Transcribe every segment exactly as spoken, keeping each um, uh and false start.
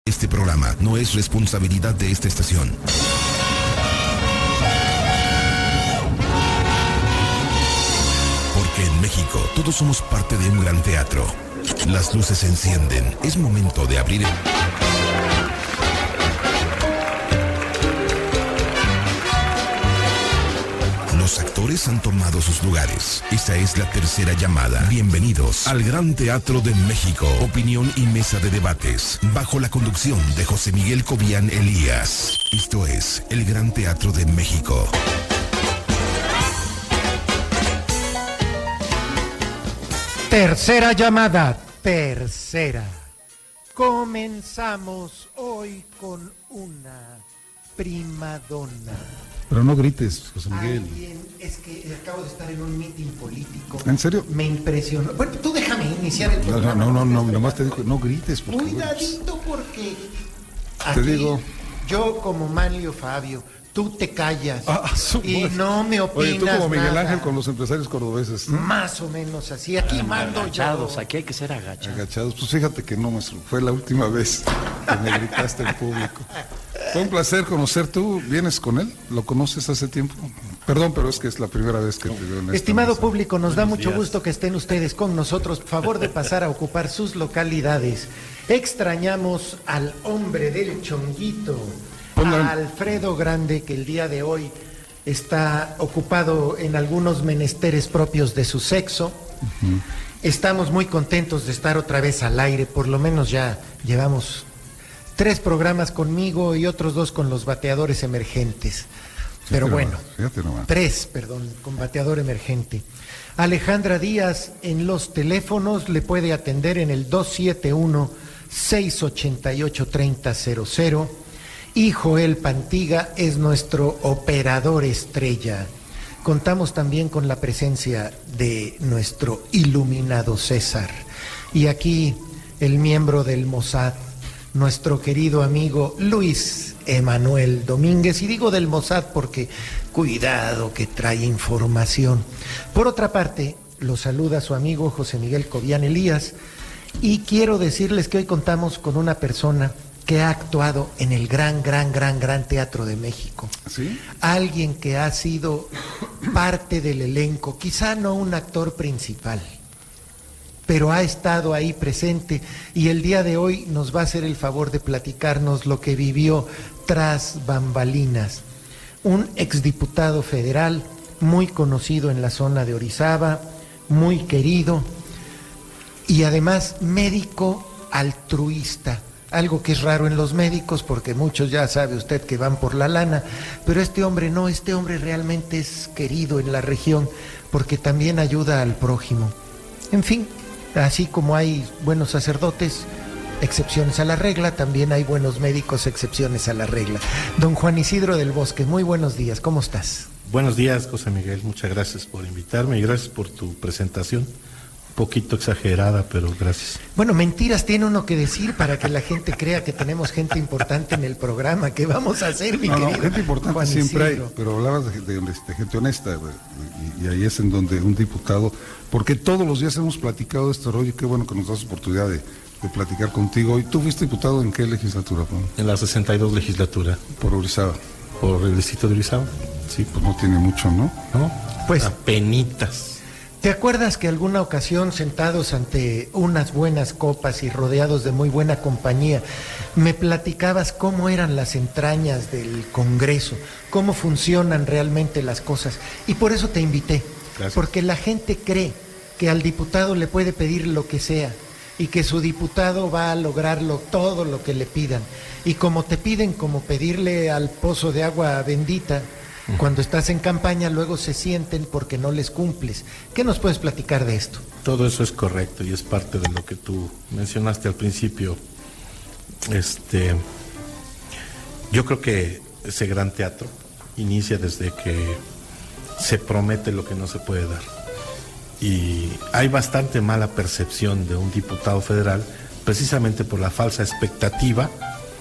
Este programa no es responsabilidad de esta estación. Porque en México todos somos parte de un gran teatro. Las luces se encienden. Es momento de abrir el... Los actores han tomado sus lugares. Esta es la tercera llamada. Bienvenidos al Gran Teatro de México. Opinión y mesa de debates. Bajo la conducción de José Miguel Cobian Elías. Esto es el Gran Teatro de México. Tercera llamada. Tercera. Comenzamos hoy con una primadonna. Pero no grites, José Miguel. Alguien, es que acabo de estar en un meeting político. ¿En serio? Me impresionó. Bueno, tú déjame iniciar el programa. No, no, no, no, nomás te digo, no grites. Porque cuidadito porque... Te digo... Yo como Manlio Fabio, tú te callas ah, y no me opinas. Oye, tú como Miguel nada. Ángel con los empresarios cordobeses, ¿no? Más o menos así. Aquí mando agachados, yo. aquí hay que ser agachados. Agachados. Pues fíjate que no, maestro. Fue la última vez que me gritaste en público. Fue un placer conocer. ¿Tú vienes con él? ¿Lo conoces hace tiempo? Perdón, pero es que es la primera vez que te veo en esta Estimado mesa. público, nos da Buenos mucho días. gusto que estén ustedes con nosotros. Favor de pasar a ocupar sus localidades. Extrañamos al hombre del chonguito, Pongan... a Alfredo Grande, que el día de hoy está ocupado en algunos menesteres propios de su sexo. Uh-huh. Estamos muy contentos de estar otra vez al aire, por lo menos ya llevamos tres programas conmigo y otros dos con los bateadores emergentes. Pero fíjate bueno, nomás, fíjate nomás. tres, perdón, con bateador emergente. Alejandra Díaz en los teléfonos le puede atender en el dos siete uno, seis ocho ocho, tres cero cero cero y Joel Pantiga es nuestro operador estrella. Contamos también con la presencia de nuestro iluminado César. Y aquí el miembro del Mossad, nuestro querido amigo Luis Emanuel Domínguez, y digo del Mossad porque cuidado que trae información. Por otra parte, lo saluda su amigo José Miguel Cobian Elías, y quiero decirles que hoy contamos con una persona que ha actuado en el gran, gran, gran, gran Teatro de México. ¿Sí? Alguien que ha sido parte del elenco, quizá no un actor principal, pero ha estado ahí presente y el día de hoy nos va a hacer el favor de platicarnos lo que vivió tras bambalinas. Un exdiputado federal muy conocido en la zona de Orizaba, muy querido y además médico altruista, algo que es raro en los médicos porque muchos ya sabe usted que van por la lana, pero este hombre no, este hombre realmente es querido en la región porque también ayuda al prójimo. En fin, así como hay buenos sacerdotes, excepciones a la regla, también hay buenos médicos, excepciones a la regla. Don Juan Isidro del Bosque, muy buenos días, ¿cómo estás? Buenos días, José Miguel, muchas gracias por invitarme y gracias por tu presentación. Un poquito exagerada, pero gracias. Bueno, mentiras tiene uno que decir para que la gente crea que tenemos gente importante en el programa. ¿Qué vamos a hacer, mi no, querido no, gente importante Juan siempre Isidro? hay, pero hablabas de, de, de gente honesta, y, y ahí es en donde un diputado, porque todos los días hemos platicado de este rollo, qué bueno que nos das oportunidad de, de platicar contigo. ¿Y tú fuiste diputado en qué legislatura, Juan? En la sesenta y dos legislatura. Por Orizaba. Por el distrito de Orizaba. Sí, pues no tiene mucho, ¿no? ¿No? Pues, apenitas. ¿te acuerdas que alguna ocasión, sentados ante unas buenas copas y rodeados de muy buena compañía, me platicabas cómo eran las entrañas del Congreso, cómo funcionan realmente las cosas? Y por eso te invité, Gracias. Porque la gente cree que al diputado le puede pedir lo que sea y que su diputado va a lograrlo todo lo que le pidan. Y como te piden como pedirle al pozo de agua bendita, cuando estás en campaña, luego se sienten porque no les cumples. ¿Qué nos puedes platicar de esto? Todo eso es correcto y es parte de lo que tú mencionaste al principio. Este, yo creo que ese gran teatro inicia desde que se promete lo que no se puede dar. Y hay bastante mala percepción de un diputado federal precisamente por la falsa expectativa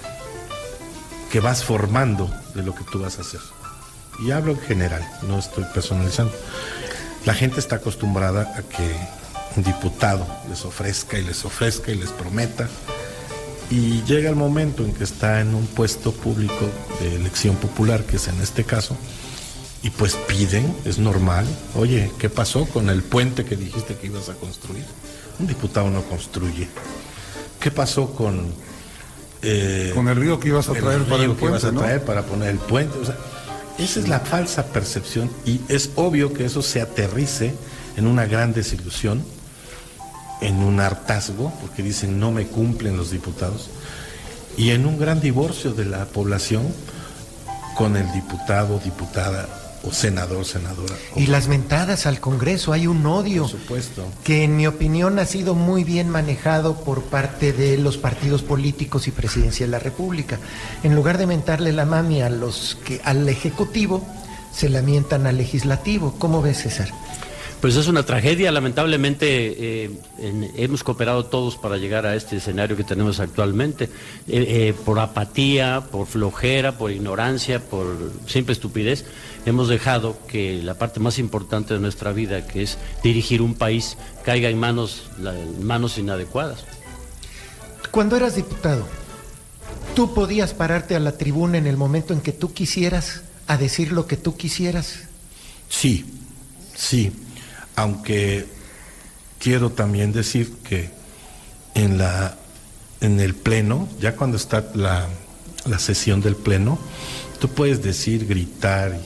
que vas formando de lo que tú vas a hacer. Y hablo en general, no estoy personalizando. La gente está acostumbrada a que un diputado les ofrezca y les ofrezca y les prometa Y llega el momento en que está en un puesto público de elección popular, que es en este caso, y pues piden, es normal, oye, ¿qué pasó con el puente que dijiste que ibas a construir? Un diputado no construye. ¿Qué pasó con... Eh, con el río que ibas a traer el para el que puente, ibas a ¿no? traer para poner el puente? O sea, esa es la falsa percepción, y es obvio que eso se aterrice en una gran desilusión, en un hartazgo, porque dicen no me cumplen los diputados, y en un gran divorcio de la población con el diputado, diputada o senador, senadora. Y las mentadas al Congreso, hay un odio, por supuesto, que en mi opinión ha sido muy bien manejado por parte de los partidos políticos y Presidencia de la República. En lugar de mentarle la mami a los que al Ejecutivo, se lamentan al Legislativo. ¿Cómo ves, César? Pues es una tragedia, lamentablemente eh, en, hemos cooperado todos para llegar a este escenario que tenemos actualmente, eh, eh, por apatía, por flojera, por ignorancia, por simple estupidez, hemos dejado que la parte más importante de nuestra vida, que es dirigir un país, caiga en manos, la, en manos inadecuadas. Cuando eras diputado, ¿tú podías pararte a la tribuna en el momento en que tú quisieras a decir lo que tú quisieras? Sí, sí. Aunque quiero también decir que en la en el pleno, ya cuando está la, la sesión del pleno, tú puedes decir, gritar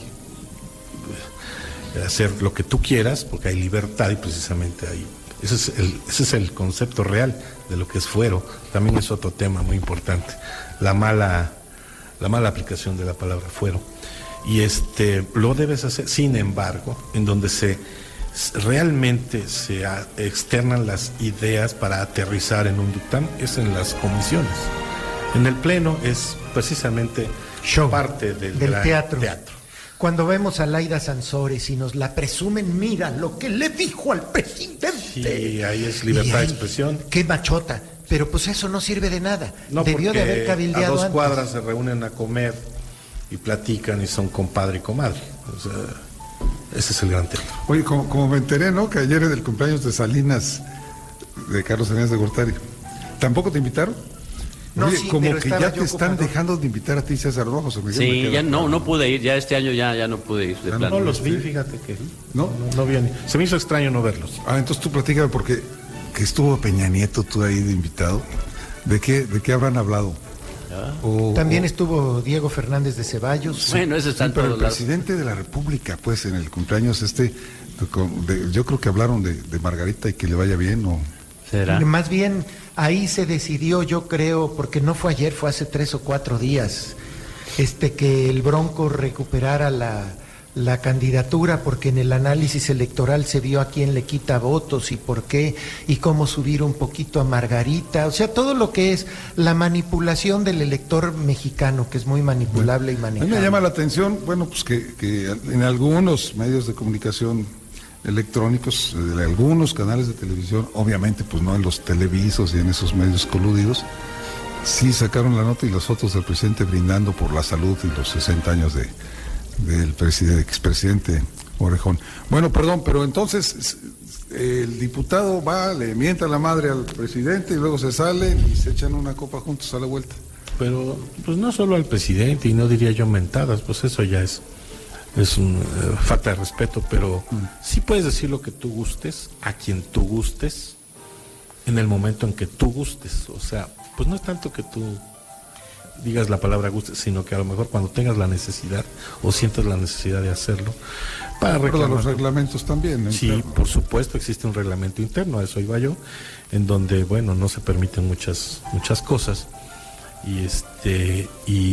y hacer lo que tú quieras, porque hay libertad y precisamente hay. Ese es el, ese es el concepto real de lo que es fuero. También es otro tema muy importante, la mala, la mala aplicación de la palabra fuero. Y este lo debes hacer, sin embargo, en donde se realmente se externan las ideas para aterrizar en un dictamen, es en las comisiones. En el pleno es precisamente show, parte del, del teatro. teatro. Cuando vemos a Laida Sansores y nos la presumen, mira lo que le dijo al presidente. Sí, ahí es libertad de expresión. Qué machota, pero pues eso no sirve de nada. No, debió de haber cabildeado a dos antes. cuadras se reúnen a comer y platican y son compadre y comadre. O sea, ese es el gran teatro. Oye, como, como me enteré, ¿no? Que ayer en el cumpleaños de Salinas, de Carlos Salinas de Gortari, ¿tampoco te invitaron? No, Oye, sí, como pero que estaba ya yo te están ocupado. dejando de invitar a ti, César Rojo. Se me Sí, me ya queda no, claro. no pude ir, ya este año ya, ya no pude ir de Ah, plano. No los vi, fíjate que ¿No? no, no vi a ni- se me hizo extraño no verlos. Ah, entonces tú platícame, porque que estuvo Peña Nieto tú ahí de invitado. ¿De qué, de qué habrán hablado? O- También o- estuvo Diego Fernández de Ceballos. Bueno, ese está Sí, en pero el todos lados. presidente de la República, pues, en el cumpleaños este, con- de- yo creo que hablaron de, de Margarita y que le vaya bien, o... ¿Será? Más bien, ahí se decidió, yo creo, porque no fue ayer, fue hace tres o cuatro días, este que el Bronco recuperara la, la candidatura, porque en el análisis electoral se vio a quién le quita votos y por qué, y cómo subir un poquito a Margarita, o sea, todo lo que es la manipulación del elector mexicano, que es muy manipulable y A mí manejable. me llama la atención, bueno, pues que, que en algunos medios de comunicación electrónicos, de algunos canales de televisión, obviamente pues no en los televisos y en esos medios coludidos, sí sacaron la nota y las fotos del presidente brindando por la salud y los sesenta años de del presidente, expresidente Orejón. Bueno, perdón, pero entonces el diputado va, le mienta la madre al presidente y luego se sale y se echan una copa juntos a la vuelta. Pero pues no solo al presidente, y no diría yo mentadas, pues eso ya es es una eh, falta de respeto, pero mm. sí puedes decir lo que tú gustes, a quien tú gustes, en el momento en que tú gustes. O sea, pues no es tanto que tú digas la palabra gustes, sino que a lo mejor cuando tengas la necesidad o sientas la necesidad de hacerlo, para reclamar. Los reglamentos también, ¿no? Sí, interno. por supuesto, existe un reglamento interno, a eso iba yo, en donde, bueno, no se permiten muchas, muchas cosas. Y este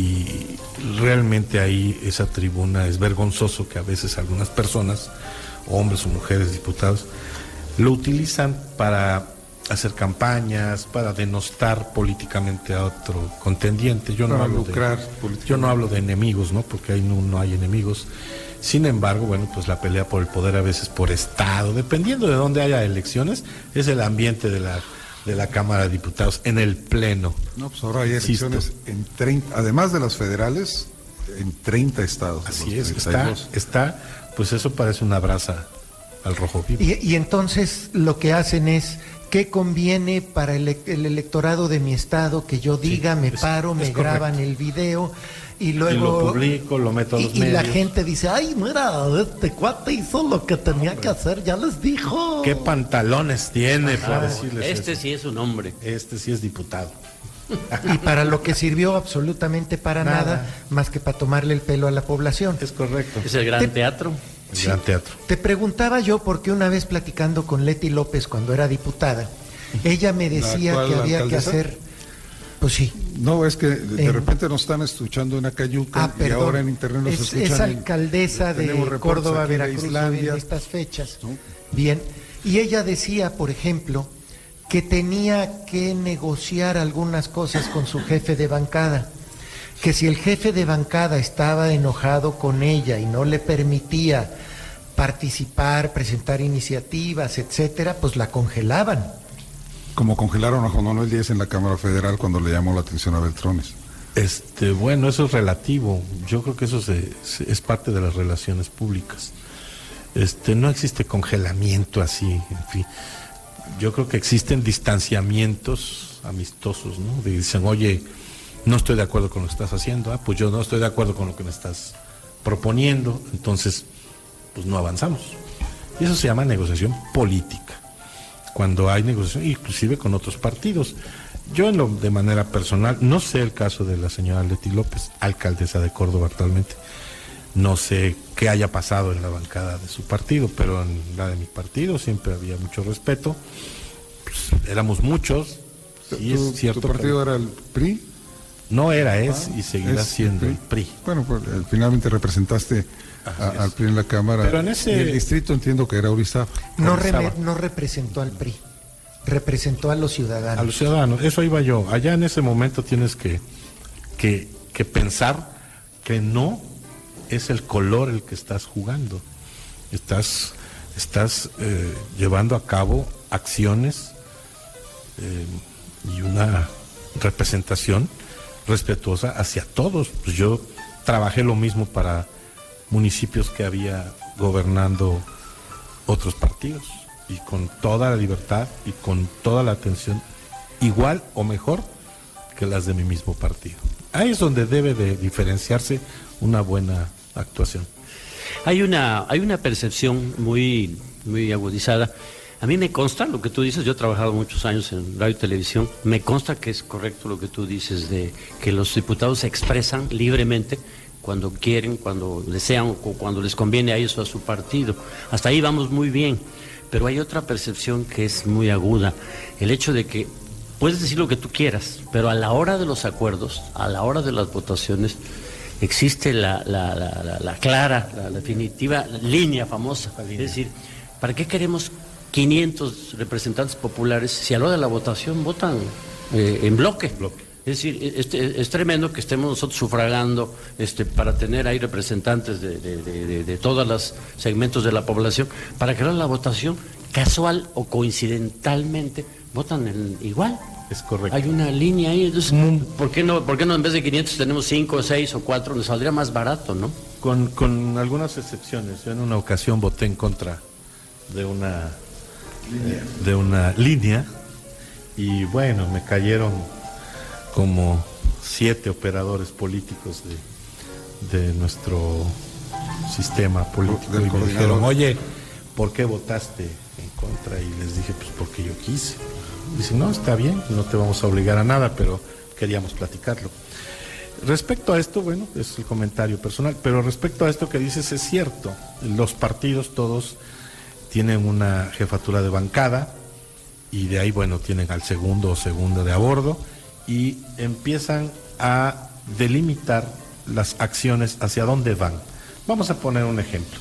y realmente ahí esa tribuna es vergonzoso que a veces algunas personas, hombres o mujeres diputados, lo utilizan para hacer campañas, para denostar políticamente a otro contendiente. Yo no Para hablo lucrar de, yo no hablo de enemigos, ¿no? Porque ahí no, no hay enemigos. Sin embargo, bueno, pues la pelea por el poder a veces por estado, dependiendo de dónde haya elecciones, es el ambiente de la de la Cámara de Diputados en el pleno. No, pues ahora hay elecciones en treinta, además de las federales, en treinta estados. Así es, está, está, pues eso parece una brasa al rojo vivo. Y, y entonces lo que hacen es ¿qué conviene para el, el electorado de mi estado que yo diga, sí, me es, paro, me correcto. Graban el video y luego... Y lo publico, lo meto a los y, medios. Y la gente dice, ay, mira, este cuate hizo lo que tenía que hacer, ya les dijo. ¿Qué pantalones tiene ah, para decirles Este eso? Sí es un hombre. Este sí es diputado. Y para lo que sirvió absolutamente para nada, nada más que para tomarle el pelo a la población. Es correcto. Es el gran te, teatro. El sí, gran teatro. Te preguntaba yo porque una vez platicando con Leti López cuando era diputada, ella me decía que había alcaldesa? que hacer... Pues sí. No, es que de en, repente nos están escuchando en Acayuca ah, y ahora en internet nos es, escuchan. Es alcaldesa en, de Córdoba, Veracruz, Islandia, en estas fechas. ¿No? Bien. Y ella decía, por ejemplo, que tenía que negociar algunas cosas con su jefe de bancada, que si el jefe de bancada estaba enojado con ella y no le permitía participar, presentar iniciativas, etcétera, pues la congelaban. Como congelaron a Juan Manuel Díaz en la Cámara Federal cuando le llamó la atención a Beltrones. Este, bueno, eso es relativo. Yo creo que eso se, se, es parte de las relaciones públicas. Este, no existe congelamiento así, en fin. Yo creo que existen distanciamientos amistosos, ¿no? Dicen, oye, no estoy de acuerdo con lo que estás haciendo, ah, pues yo no estoy de acuerdo con lo que me estás proponiendo, entonces, pues no avanzamos. Y eso se llama negociación política. Cuando hay negociación, inclusive con otros partidos. Yo en lo, de manera personal, no sé el caso de la señora Leti López, alcaldesa de Córdoba actualmente, no sé qué haya pasado en la bancada de su partido, pero en la de mi partido siempre había mucho respeto, pues, éramos muchos, sí es cierto. ¿Tu partido era el P R I? No era, es ah, y seguirá es siendo el P R I. el P R I. Bueno, pues finalmente representaste a, al P R I en la Cámara. Pero en ese... Y el distrito entiendo que era Orizaba. No, re, no representó al P R I, representó a los ciudadanos. A los ciudadanos, eso iba yo. Allá en ese momento tienes que, que, que pensar que no es el color el que estás jugando. Estás, estás eh, llevando a cabo acciones eh, y una representación respetuosa hacia todos. Pues yo trabajé lo mismo para municipios que había gobernando otros partidos y con toda la libertad y con toda la atención igual o mejor que las de mi mismo partido. Ahí es donde debe de diferenciarse una buena actuación. Hay una, hay una percepción muy, muy agudizada. A mí me consta lo que tú dices, yo he trabajado muchos años en radio y televisión, me consta que es correcto lo que tú dices de que los diputados se expresan libremente cuando quieren, cuando desean o cuando les conviene a ellos o a su partido. Hasta ahí vamos muy bien, pero hay otra percepción que es muy aguda, el hecho de que puedes decir lo que tú quieras, pero a la hora de los acuerdos, a la hora de las votaciones, existe la, la, la, la, la clara, la, la definitiva línea famosa. Es decir, ¿para qué queremos quinientos representantes populares si a la hora de la votación votan eh, en bloque? bloque? Es decir, es, es tremendo que estemos nosotros sufragando este, para tener ahí representantes de, de, de, de, de todos los segmentos de la población, para que a la votación casual o coincidentalmente votan en, igual. Es correcto. Hay una línea ahí, entonces, ¿por qué no, por qué no en vez de quinientos tenemos cinco, seis o cuatro? Nos saldría más barato, ¿no? Con, con algunas excepciones. Yo en una ocasión voté en contra de una línea. de una línea y bueno, me cayeron como siete operadores políticos de, de nuestro sistema político y me dijeron, oye, ¿por qué votaste en contra? Y les dije, pues porque yo quise. Dicen, no, está bien, no te vamos a obligar a nada, pero queríamos platicarlo. Respecto a esto, bueno, es el comentario personal, pero respecto a esto que dices, es cierto, los partidos todos tienen una jefatura de bancada y de ahí, bueno, tienen al segundo o segunda de a bordo y empiezan a delimitar las acciones hacia dónde van. Vamos a poner un ejemplo.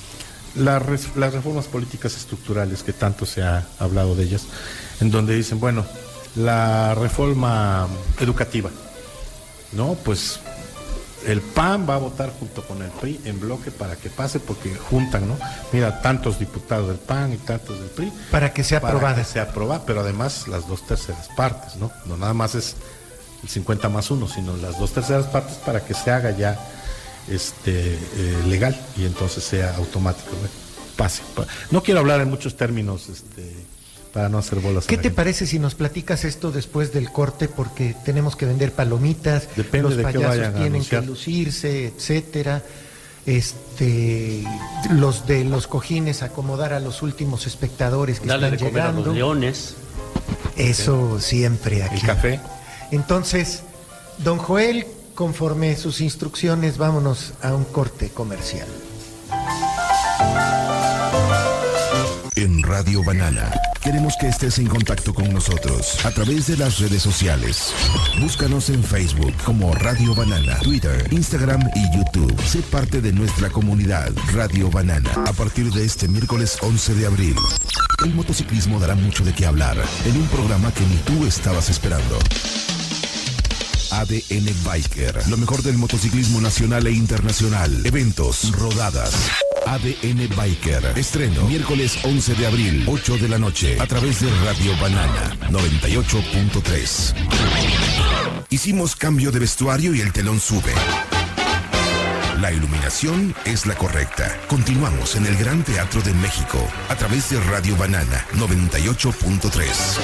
La res, las reformas políticas estructurales, que tanto se ha hablado de ellas, en donde dicen, bueno, la reforma educativa, ¿no? Pues el P A N va a votar junto con el P R I en bloque para que pase, porque juntan, ¿no? Mira, tantos diputados del P A N y tantos del P R I. Para que sea aprobada. Para que sea aprobada, pero además las dos terceras partes, ¿no? No nada más es el cincuenta más uno, sino las dos terceras partes para que se haga ya este eh, legal y entonces sea automático, ¿no? Pase. No quiero hablar en muchos términos este, para no hacer bolas. ¿Qué te parece si nos platicas esto después del corte? Porque tenemos que vender palomitas, Depende los de qué payasos vayan a tienen anunciar. que lucirse, etcétera. Este, los de los cojines acomodar a los últimos espectadores que Darle están de comer a llegando. los leones. Eso siempre aquí. El café. Entonces, don Joel, conforme sus instrucciones, vámonos a un corte comercial. En Radio Banana queremos que estés en contacto con nosotros a través de las redes sociales. Búscanos en Facebook como Radio Banana, Twitter, Instagram y YouTube. Sé parte de nuestra comunidad Radio Banana. A partir de este miércoles once de abril, el motociclismo dará mucho de qué hablar en un programa que ni tú estabas esperando. A D N Biker, lo mejor del motociclismo nacional e internacional. Eventos, rodadas. A D N Biker, estreno miércoles once de abril, ocho de la noche, a través de Radio Banana noventa y ocho punto tres. Hicimos cambio de vestuario y el telón sube. La iluminación es la correcta. Continuamos en el Gran Teatro de México, a través de Radio Banana noventa y ocho punto tres.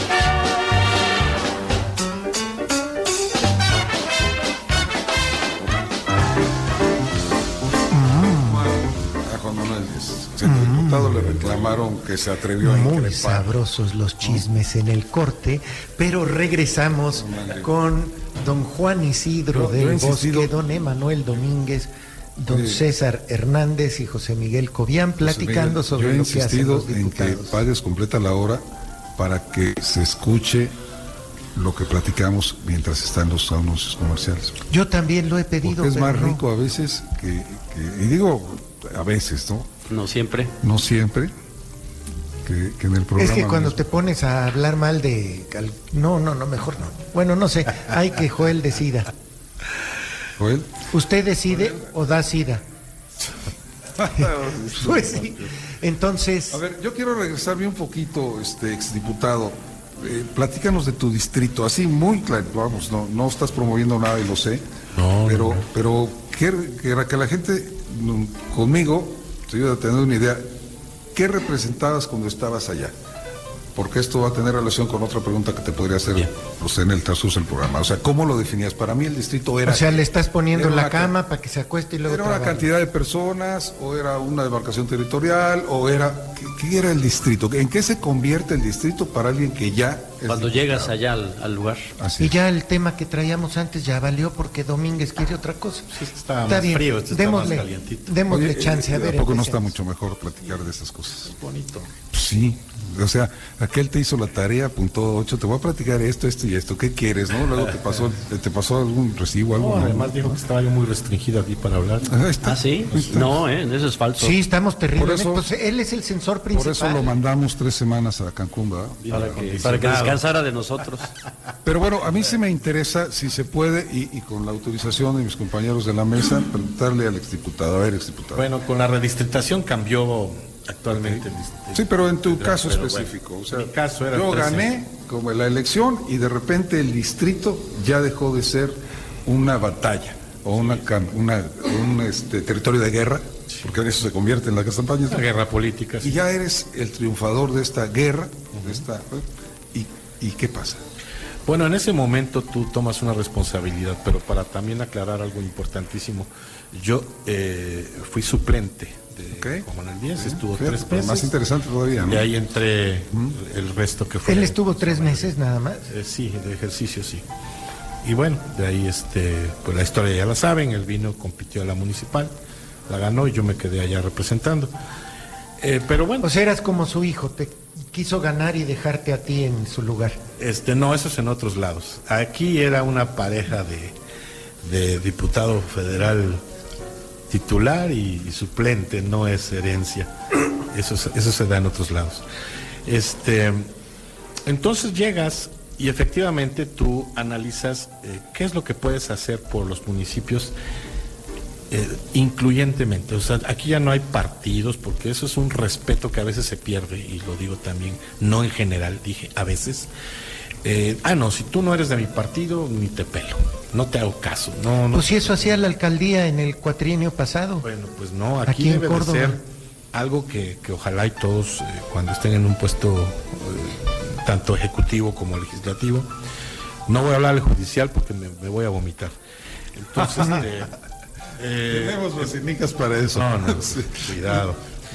El diputado le reclamaron que se atrevió a Muy increpar. sabrosos los chismes en el corte, pero regresamos con don Juan Isidro Yo- yo he del insistido- Bosque, don Emanuel Domínguez, don Sí. César Hernández y José Miguel Cobian platicando José sobre Miguel, lo yo he que hacen insistido los en que diputados. pagues completa la hora para que se escuche lo que platicamos mientras están los anuncios comerciales. Yo también lo he pedido, Porque es pero más no. rico a veces que, que- y digo a veces, ¿no? No siempre. No siempre, que, que en el programa. Es que cuando mismo. te pones a hablar mal de... cal- No, no, no, mejor no. Bueno, no sé, hay que Joel decida. Joel, ¿Usted decide o da sida? Pues sí. Entonces, a ver, yo quiero regresarme un poquito, este exdiputado. Eh, platícanos de tu distrito, así muy claro, vamos, no, no estás promoviendo nada y lo sé, No, pero, no, no. pero que, que, que la gente mm, conmigo se ayude a tener una idea, ¿qué representabas cuando estabas allá? Porque esto va a tener relación con otra pregunta que te podría hacer Bien. pues, en el transcurso del programa. O sea, ¿cómo lo definías? Para mí el distrito era... o sea, le estás poniendo era la una ca- cama para que se acueste y luego ¿Era una trabaje. cantidad de personas, o era una demarcación territorial, o era... ¿Qué, qué era el distrito? ¿En qué se convierte el distrito para alguien que ya... es Cuando diputado? llegas allá al, al lugar. Así Y es. ya el tema que traíamos antes ya valió porque Domínguez quiere otra cosa. Sí, este estaba más frío, este está démosle, más calientito. démosle Oye, chance, eh, a ver. ¿a poco no está empecemos. mucho mejor platicar de esas cosas? Bonito. Pues sí, o sea, aquel te hizo la tarea, apuntó ocho, te voy a platicar esto, esto y esto, ¿qué quieres, no? Luego te pasó, te pasó algún recibo, algo. No, ¿no? además dijo que estaba yo muy restringido aquí para hablar. Ahí está. ¿Ah, sí? Ahí está. No, ¿eh? Eso es falso. Sí, estamos terribles. Por eso- Pues él es el censor Por principal. eso lo mandamos tres semanas a Cancún, ¿verdad? Para que, para que descansara de nosotros. Pero bueno, a mí sí me interesa, si se puede, y, y con la autorización de mis compañeros de la mesa, preguntarle al exdiputado, a ver, exdiputado. Bueno, con la redistritación cambió actualmente. el dist- Sí, pero en tu Pero caso bueno, específico, o sea, mi caso era yo trece. gané como la elección y de repente el distrito ya dejó de ser una batalla o una, cam- una un este, territorio de guerra, porque en eso se convierte en las campañas. La guerra política. Y sí. ya eres el triunfador de esta guerra, de esta, y, ¿y qué pasa? Bueno, en ese momento tú tomas una responsabilidad, pero para también aclarar algo importantísimo, yo eh, fui suplente de Ok. Juan Manuel Díaz, estuvo Fíjate, tres pero meses. más interesante todavía, ¿no? Y ahí entré el resto que fue. Él estuvo tres meses nada más. Eh, sí, de ejercicio sí. Y bueno, de ahí este, pues la historia ya la saben, él vino, compitió a la municipal, la ganó y yo me quedé allá representando. Eh, pero bueno, O sea, eras como su hijo, te quiso ganar y dejarte a ti en su lugar. este, no, eso es en otros lados. Aquí era una pareja de, de diputado federal titular y, y suplente, no es herencia. Eso, se- eso se da en otros lados. Este, entonces llegas y efectivamente tú analizas eh, qué es lo que puedes hacer por los municipios eh, incluyentemente. O sea, aquí ya no hay partidos porque eso es un respeto que a veces se pierde y lo digo también, no en general, dije a veces. Eh, ah, no, si tú no eres de mi partido, ni te pelo, no te hago caso. No, no. Pues si eso hacía la alcaldía en el cuatrienio pasado. Bueno, pues no, aquí, Aquí en debe de Córdoba. ser algo que, que ojalá y todos eh, cuando estén en un puesto eh, tanto ejecutivo como legislativo. No voy a hablar del judicial porque me, me voy a vomitar. Entonces, este, eh, tenemos vacinicas para eso. No, no, sí. Cuidado.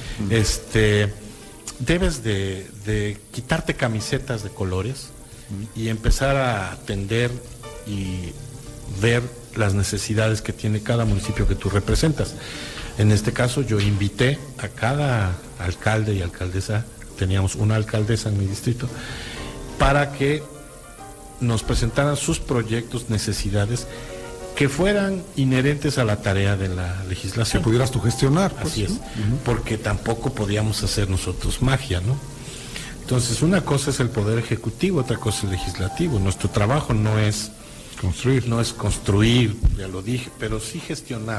Este, debes de, de quitarte camisetas de colores y empezar a atender y ver las necesidades que tiene cada municipio que tú representas. En este caso yo invité a cada alcalde y alcaldesa, teníamos una alcaldesa en mi distrito, para que nos presentaran sus proyectos, necesidades que fueran inherentes a la tarea de la legislación. Que pudieras tú gestionar. Pues, así es, ¿no? Uh-huh. Porque tampoco podíamos hacer nosotros magia, ¿no? Entonces, una cosa es el poder ejecutivo, otra cosa es el legislativo. Nuestro trabajo no es construir, no es construir, ya lo dije, pero sí gestionar,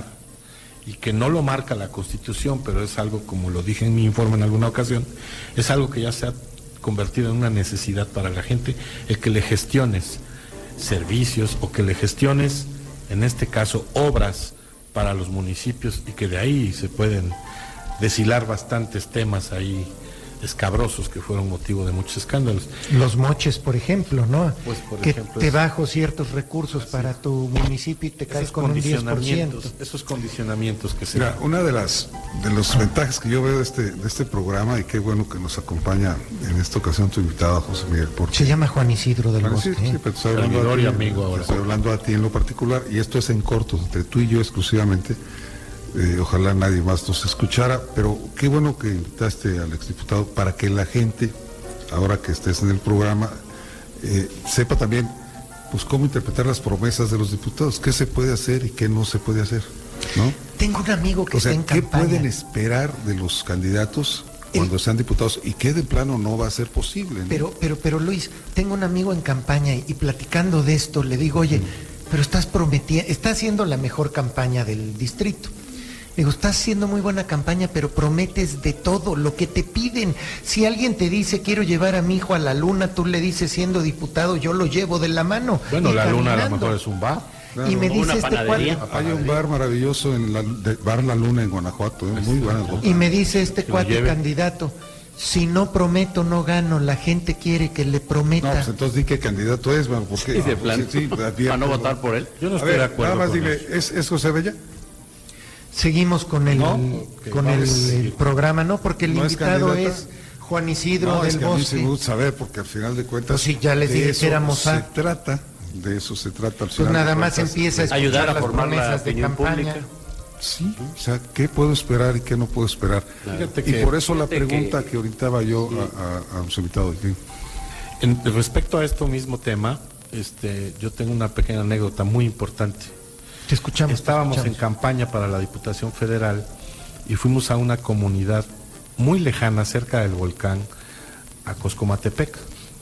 y que no lo marca la Constitución, pero es algo, como lo dije en mi informe en alguna ocasión, es algo que ya se ha convertido en una necesidad para la gente, el que le gestiones servicios o que le gestiones, en este caso, obras para los municipios, y que de ahí se pueden deshilar bastantes temas ahí escabrosos que fueron motivo de muchos escándalos. Los moches, por ejemplo, ¿no? Pues, por que ejemplo, te es, bajo ciertos recursos para tu municipio y te caes con un diez por ciento. Esos condicionamientos que se... Mira, una de las de los ventajas que yo veo de este de este programa, y qué bueno que nos acompaña en esta ocasión tu invitado, José Miguel. Porque... Se llama Juan Isidro del Juan Bosque. Isidro, ¿eh? sí, pero estoy hablando, a ti, amigo ahora. estoy hablando a ti en lo particular, y esto es en corto, entre tú y yo exclusivamente. Eh, ojalá nadie más nos escuchara, pero qué bueno que invitaste al exdiputado para que la gente, ahora que estés en el programa, eh, sepa también pues cómo interpretar las promesas de los diputados, qué se puede hacer y qué no se puede hacer, ¿no? Tengo un amigo que o sea, está en ¿qué campaña? pueden esperar de los candidatos cuando el... sean diputados y qué de plano no va a ser posible, ¿no? Pero, pero, pero Luis, tengo un amigo en campaña y, y platicando de esto le digo, oye, mm. pero estás prometiendo, estás haciendo la mejor campaña del distrito. Digo, estás haciendo muy buena campaña, pero prometes de todo, lo que te piden. Si alguien te dice, quiero llevar a mi hijo a la luna, tú le dices, siendo diputado, yo lo llevo de la mano. Bueno, la caminando. luna a lo mejor es un bar. Claro. Y me dice una este panadería. cuate... Hay un bar maravilloso en la de, Bar La Luna en Guanajuato, ¿eh? Muy buenas botas. Y me dice este Que cuate candidato, si no prometo, no gano, la gente quiere que le prometa. No, pues entonces di qué candidato es, bueno, porque... Sí, de plan, sí, sí, para no votar por él. Yo no a estoy ver, de acuerdo. nada más con dile, eso. ¿es, ¿es José Bella? Seguimos con el, No, okay, con el, vamos, el programa, ¿no? Porque el ¿No es invitado candidata? es Juan Isidro No, del es que a mí Bosque. sí me gusta saber, porque al final de cuentas... Pues sí, ya les de dije eso que éramos se a... trata, de eso se trata al Pues final nada de más cuentas. empieza a escuchar ayudar a las formar la promesas de opinión campaña. pública. Sí, o sea, ¿qué puedo esperar y qué no puedo esperar? Claro. Y por eso la fíjate pregunta que, que ahorita va yo sí. a, a, a un invitado. ¿Sí? En, respecto a este mismo tema, este, yo tengo una pequeña anécdota muy importante. Te escuchamos. Estábamos te escuchamos. en campaña para la Diputación Federal y fuimos a una comunidad muy lejana, cerca del volcán, a Coscomatepec.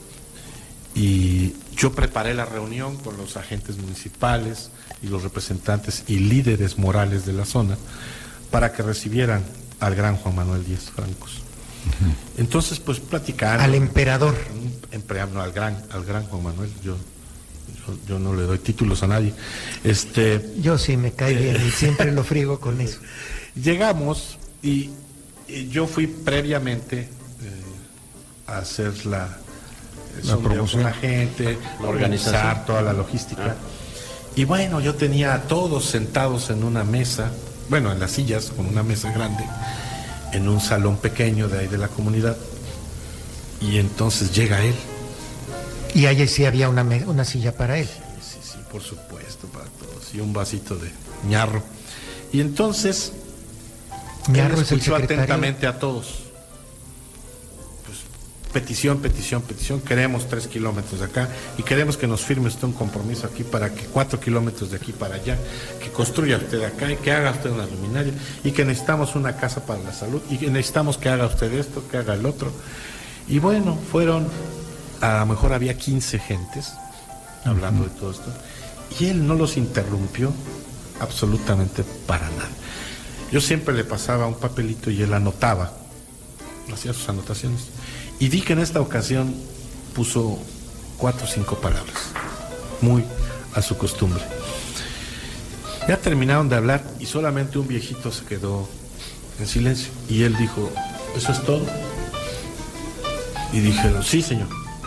Y yo preparé la reunión con los agentes municipales y los representantes y líderes morales de la zona para que recibieran al gran Juan Manuel Díaz Francos. Uh-huh. Entonces, pues platicaron. Al emperador. No, al gran, al gran Juan Manuel. Yo, yo, yo no le doy títulos a nadie. Este, yo sí me cae bien y siempre lo friego con eso. Llegamos y, y yo fui previamente eh, a hacer la, la promoción con la gente, organizar toda la logística. Ah. Y bueno, yo tenía a todos sentados en una mesa, bueno, en las sillas, con una mesa grande, en un salón pequeño de ahí de la comunidad. Y entonces llega él. Y ahí sí había una, una silla para él. Sí, sí, sí, por supuesto, para todos. Y un vasito de ñarro. Y entonces... Ñarro él es el escuchó secretario. atentamente a todos. Pues, petición, petición, petición. Queremos tres kilómetros de acá y queremos que nos firme usted un compromiso aquí para que cuatro kilómetros de aquí para allá, que construya usted acá y que haga usted una luminaria y que necesitamos una casa para la salud y que necesitamos que haga usted esto, que haga el otro. Y bueno, fueron, a lo mejor había quince gentes hablando uh-huh. de todo esto y él no los interrumpió absolutamente para nada. Yo siempre le pasaba un papelito y él anotaba, hacía sus anotaciones. Y vi que en esta ocasión puso cuatro o cinco palabras, muy a su costumbre. Ya terminaron de hablar y solamente un viejito se quedó en silencio. Y él dijo, ¿eso es todo? Y dijeron, sí, señor.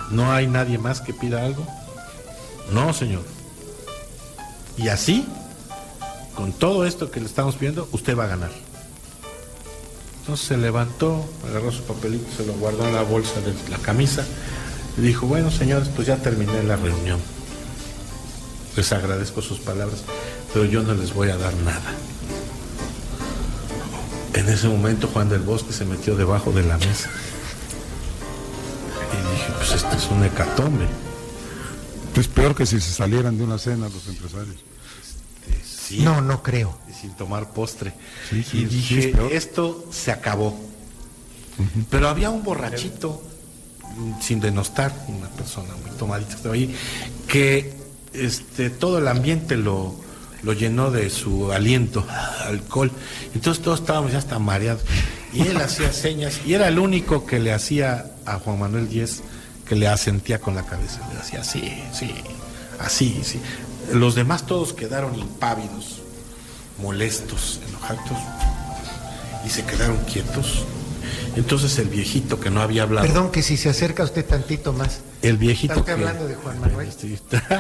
¿No hay nadie más que pida algo? No, señor. Y así, con todo esto que le estamos pidiendo, usted va a ganar. Entonces se levantó, agarró su papelito, se lo guardó en la bolsa de la camisa y dijo, bueno, señores, pues ya terminé la reunión. Les agradezco sus palabras, pero yo no les voy a dar nada. En ese momento Juan del Bosque se metió debajo de la mesa. Y dije, pues esto es un hecatombe. Es peor que si se salieran de una cena los empresarios. Este, sí, no, no creo. Y sin tomar postre. Sí, sí, y dije, sí, es peor. esto se acabó. Uh-huh. Pero había un borrachito, sin denostar, una persona muy tomadita que estaba ahí, que este, todo el ambiente lo, lo llenó de su aliento, alcohol. Entonces todos estábamos ya hasta mareados. Y él hacía señas, y era el único que le hacía a Juan Manuel Díez, que le asentía con la cabeza. Le hacía sí, sí, así, sí. Los demás todos quedaron impávidos, molestos, enojados, y se quedaron quietos. Entonces el viejito que no había hablado... Perdón, que si se acerca usted tantito más. El viejito ¿Está usted que... hablando de Juan Manuel? Sí.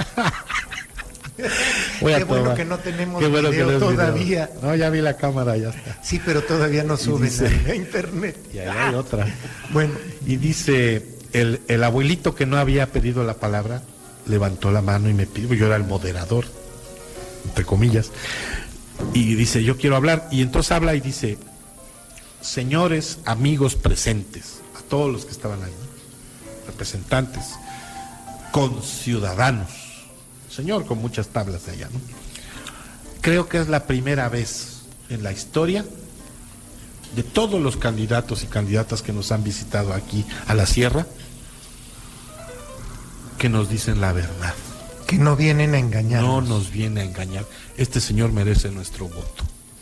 Voy a Qué bueno tomar. Que no tenemos Qué bueno video que no todavía. Video. No, ya vi la cámara, ya está. Sí, pero todavía no suben a internet. Y ahí hay otra. Bueno. Y dice, el, el abuelito que no había pedido la palabra, levantó la mano y me pidió, yo era el moderador, entre comillas, y dice, yo quiero hablar. Y entonces habla y dice, señores, amigos presentes, a todos los que estaban ahí, representantes, conciudadanos, señor con muchas tablas de allá, ¿no? Creo que es la primera vez en la historia de todos los candidatos y candidatas que nos han visitado aquí a la sierra que nos dicen la verdad. Que no vienen a engañarnos. No nos viene a engañar. Este señor merece nuestro voto.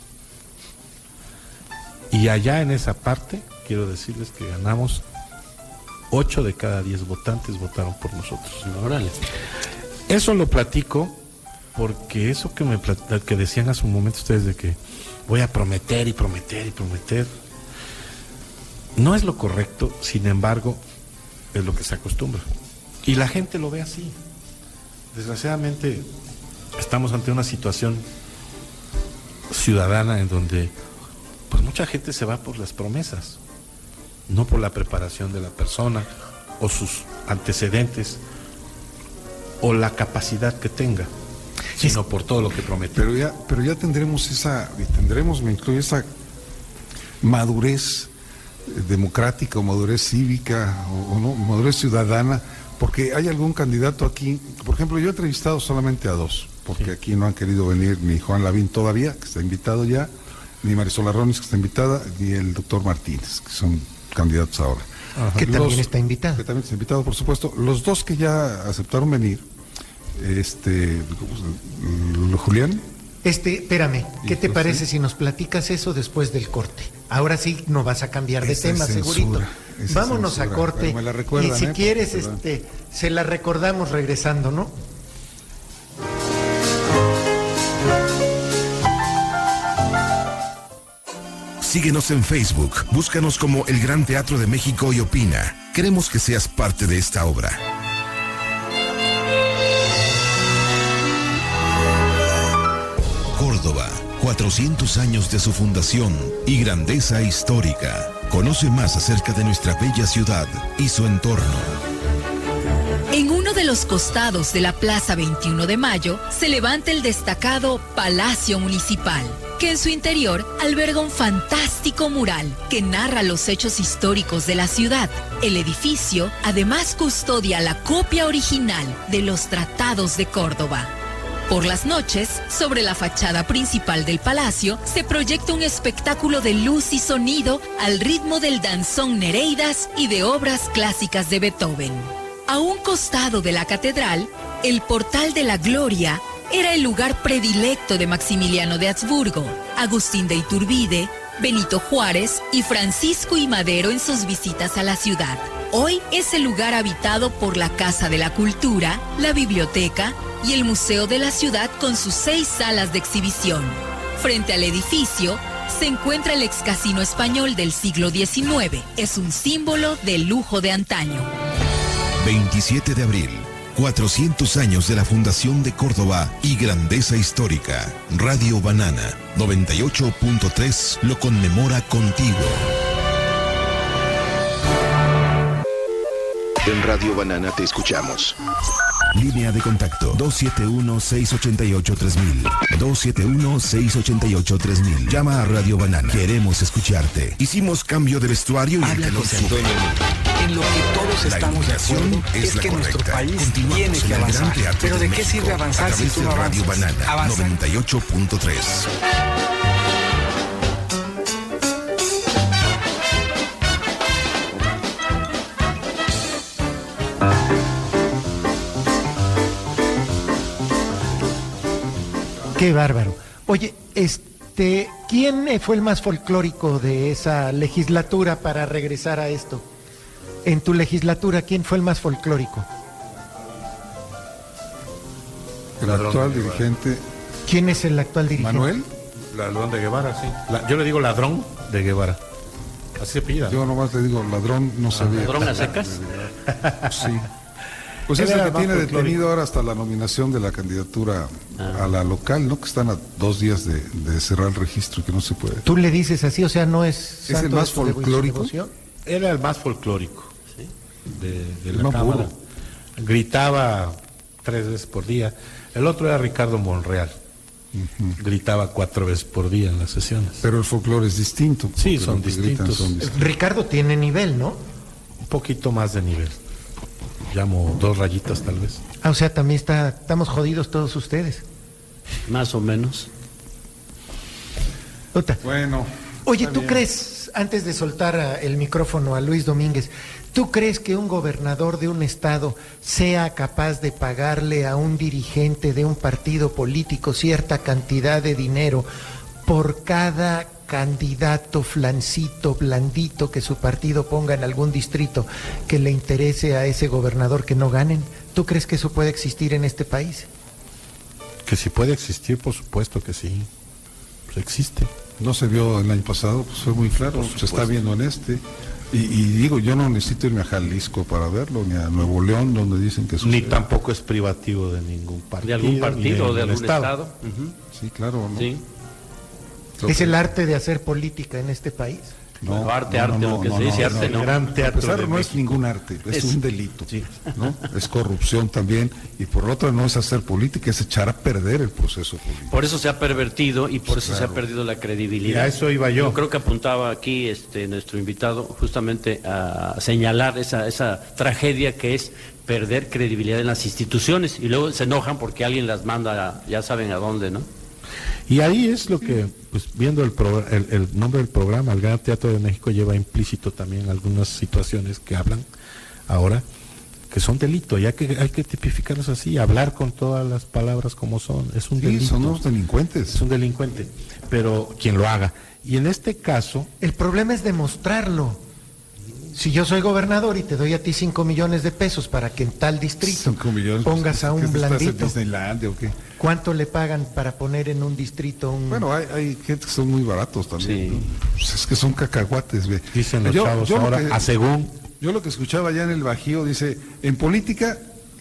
Y allá en esa parte, quiero decirles que ganamos ocho de cada diez votantes votaron por nosotros. Órale. Eso lo platico porque eso que me que decían hace un momento ustedes de que voy a prometer y prometer y prometer, no es lo correcto, sin embargo, es lo que se acostumbra. Y la gente lo ve así. Desgraciadamente, estamos ante una situación ciudadana en donde pues mucha gente se va por las promesas, no por la preparación de la persona o sus antecedentes o la capacidad que tenga, sino es, por todo lo que prometió. Pero ya, pero ya tendremos esa, tendremos, me incluye esa madurez democrática o madurez cívica o, o no, madurez ciudadana, porque hay algún candidato aquí, por ejemplo, yo he entrevistado solamente a dos, porque sí. Aquí no han querido venir ni Juan Lavín todavía, que está invitado ya, ni Marisol Arronis, que está invitada, ni el doctor Martínez, que son candidatos ahora. Ajá. Que también los, está invitado. Que también está invitado, por supuesto. Los dos que ya aceptaron venir, este, Julián. Este, espérame, ¿qué te parece si nos platicas eso después del corte? Ahora sí no vas a cambiar de esa tema, segurito. Vámonos censura, a corte. Me la recuerdan, y si ¿eh? quieres, este, se la recordamos regresando, ¿no? Síguenos en Facebook, búscanos como El Gran Teatro de México y opina. Queremos que seas parte de esta obra. Córdoba, cuatrocientos años de su fundación y grandeza histórica. Conoce más acerca de nuestra bella ciudad y su entorno. En uno de los costados de la Plaza veintiuno de Mayo se levanta el destacado Palacio Municipal, que en su interior alberga un fantástico mural que narra los hechos históricos de la ciudad. El edificio además custodia la copia original de los tratados de Córdoba. Por las noches, sobre la fachada principal del palacio, se proyecta un espectáculo de luz y sonido al ritmo del danzón Nereidas y de obras clásicas de Beethoven. A un costado de la catedral, el Portal de la Gloria era el lugar predilecto de Maximiliano de Habsburgo, Agustín de Iturbide, Benito Juárez y Francisco I. Madero en sus visitas a la ciudad. Hoy es el lugar habitado por la Casa de la Cultura, la Biblioteca y el Museo de la Ciudad con sus seis salas de exhibición. Frente al edificio se encuentra el ex casino español del siglo diecinueve. Es un símbolo del lujo de antaño. veintisiete de abril. cuatrocientos años de la fundación de Córdoba y grandeza histórica. Radio Banana noventa y ocho punto tres lo conmemora contigo. En Radio Banana te escuchamos. Línea de contacto dos siete uno, seis ocho ocho, tres mil. dos siete uno, seis ocho ocho, tres mil. Llama a Radio Banana. Queremos escucharte. Hicimos cambio de vestuario y habla José Antonio. En lo que todos la estamos de acuerdo es, es la que correcta. nuestro país Continuamos tiene que avanzar. Pero ¿de, de qué México, sirve avanzar si tú no avanzas? Radio Banana Avanza. noventa y ocho punto tres. Qué bárbaro. Oye, este, ¿quién fue el más folclórico de esa legislatura para regresar a esto? En tu legislatura, ¿quién fue el más folclórico? El actual dirigente. ¿Quién es el actual dirigente? ¿Manuel? Ladrón de Guevara, sí. La, yo le digo ladrón de Guevara. Así se pida. Yo nomás le digo ladrón, no sabía. ¿Ladrón a secas? Sí. Pues es el que tiene detenido ahora hasta la nominación de la candidatura ah. a la local, ¿no? Que están a dos días de, de cerrar el registro, que no se puede. ¿Tú le dices así? O sea, ¿no es ¿Es el más folclórico? Era el más folclórico, ¿sí? De, de la no Cámara. Puro. Gritaba tres veces por día. El otro era Ricardo Monreal. Uh-huh. Gritaba cuatro veces por día en las sesiones. Pero el folclore es distinto. Sí, son distintos. son distintos. Ricardo tiene nivel, ¿no? Un poquito más de nivel. Llamo dos rayitas tal vez. Ah, o sea, también está, estamos jodidos todos ustedes. Más o menos. Ota. Bueno. Oye, ¿tú bien. crees, antes de soltar a, el micrófono a Luis Domínguez, ¿tú crees que un gobernador de un estado sea capaz de pagarle a un dirigente de un partido político cierta cantidad de dinero por cada candidato flancito, blandito que su partido ponga en algún distrito que le interese a ese gobernador que no ganen? ¿Tú crees que eso puede existir en este país? Que si puede existir, por supuesto que sí. Pues existe. No se vio el año pasado, pues fue muy claro, se está viendo en este. Y, y digo, yo no necesito irme a Jalisco para verlo, ni a Nuevo León, donde dicen que sucede. Ni tampoco es privativo de ningún partido. De algún partido o de, de algún estado. estado. Uh-huh. Sí, claro, ¿no? Sí. ¿Es el arte de hacer política en este país? No, no arte, no, arte, no, lo que no, se dice no, arte, no. no. Gran teatro. A pesar, de no México. Es ningún arte, es, es un delito, sí. ¿no? Es corrupción también, y por otra no es hacer política, es echar a perder el proceso político. Por eso se ha pervertido y por eso Claro. se ha perdido la credibilidad. Y a eso iba yo. Yo creo que apuntaba aquí este nuestro invitado justamente a señalar esa, esa tragedia que es perder credibilidad en las instituciones y luego se enojan porque alguien las manda, a, ya saben a dónde, ¿no? Y ahí es lo que, pues viendo el, pro, el, el nombre del programa, el Gran Teatro de México lleva implícito también algunas situaciones que hablan ahora, que son delito, y hay que, hay que tipificarlos así, hablar con todas las palabras como son, es un Sí, delito. son los delincuentes. Es un delincuente, pero quien lo haga. Y en este caso... El problema es demostrarlo. Si yo soy gobernador y te doy a ti cinco millones de pesos para que en tal distrito Cinco millones, pongas a un ¿qué estás en blandito, Disneylandia o qué? ¿cuánto le pagan para poner en un distrito un... Bueno, hay, hay gente que son muy baratos también. Sí. ¿no? Pues es que son cacahuates. Ve. Dicen los Yo- chavos yo lo ahora, que- a según... Yo lo que escuchaba allá en el Bajío dice, en política,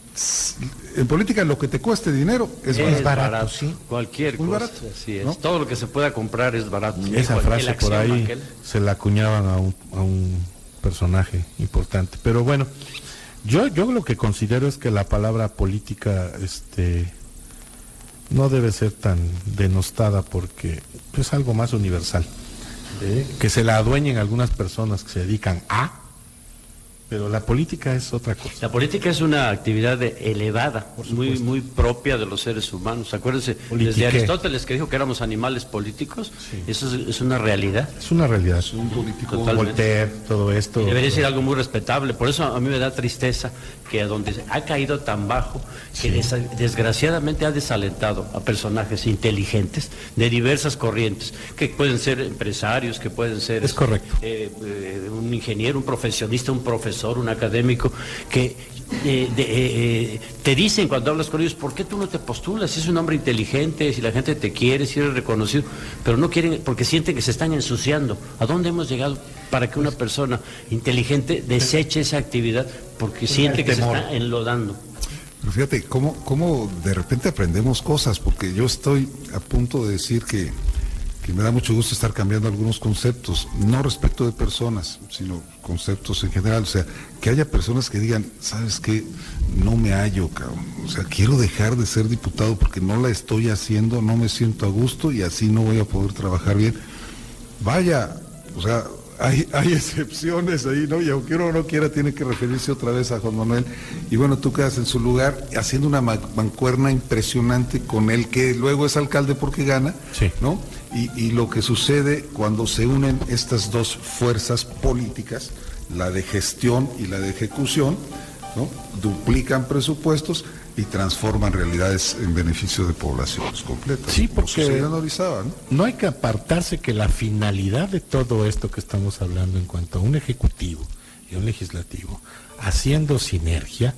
en política lo que te cueste dinero es, Es barato. barato, sí. Cualquier Muy cosa, barato, así es. ¿no? Todo lo que se pueda comprar es barato. Esa Dijo frase el por axioma ahí aquel. se la acuñaban a un, a un personaje importante. Pero bueno, yo, yo lo que considero es que la palabra política este, no debe ser tan denostada porque es algo más universal. ¿Eh? Que se la adueñen algunas personas que se dedican a, pero la política es otra cosa. La política es una actividad de elevada, muy muy propia de los seres humanos. Acuérdense, Politique. desde Aristóteles que dijo que éramos animales políticos, Sí. eso es, es una realidad. Es una realidad. Un político. Totalmente. Voltaire, todo esto. Y debería ser algo muy respetable. Por eso a mí me da tristeza que a donde ha caído tan bajo, que des- desgraciadamente ha desalentado a personajes inteligentes de diversas corrientes, que pueden ser empresarios, que pueden ser Es correcto. eh, eh, un ingeniero, un profesionista, un profesor, profesor, un académico, que eh, de, eh, te dicen cuando hablas con ellos, ¿por qué tú no te postulas? Si es un hombre inteligente, si la gente te quiere, si eres reconocido, pero no quieren, porque sienten que se están ensuciando. ¿A dónde hemos llegado para que una persona inteligente deseche esa actividad porque siente que se está enlodando? Pero fíjate, cómo, cómo de repente aprendemos cosas, porque yo estoy a punto de decir que, que me da mucho gusto estar cambiando algunos conceptos, no respecto de personas, sino conceptos en general. O sea, que haya personas que digan, ¿sabes qué? No me hallo, cabrón. O sea, quiero dejar de ser diputado porque no la estoy haciendo, no me siento a gusto y así no voy a poder trabajar bien. Vaya, o sea... Hay, hay excepciones ahí, ¿no? Y aunque uno no quiera, tiene que referirse otra vez a Juan Manuel. Y bueno, tú quedas en su lugar haciendo una mancuerna impresionante con él, que luego es alcalde porque gana, sí, ¿no? Y, y lo que sucede cuando se unen estas dos fuerzas políticas, la de gestión y la de ejecución, ¿no? Duplican presupuestos y transforman realidades en beneficio de poblaciones completas. Sí, porque en Orizaba, ¿no? No hay que apartarse que la finalidad de todo esto que estamos hablando en cuanto a un ejecutivo y un legislativo, haciendo sinergia,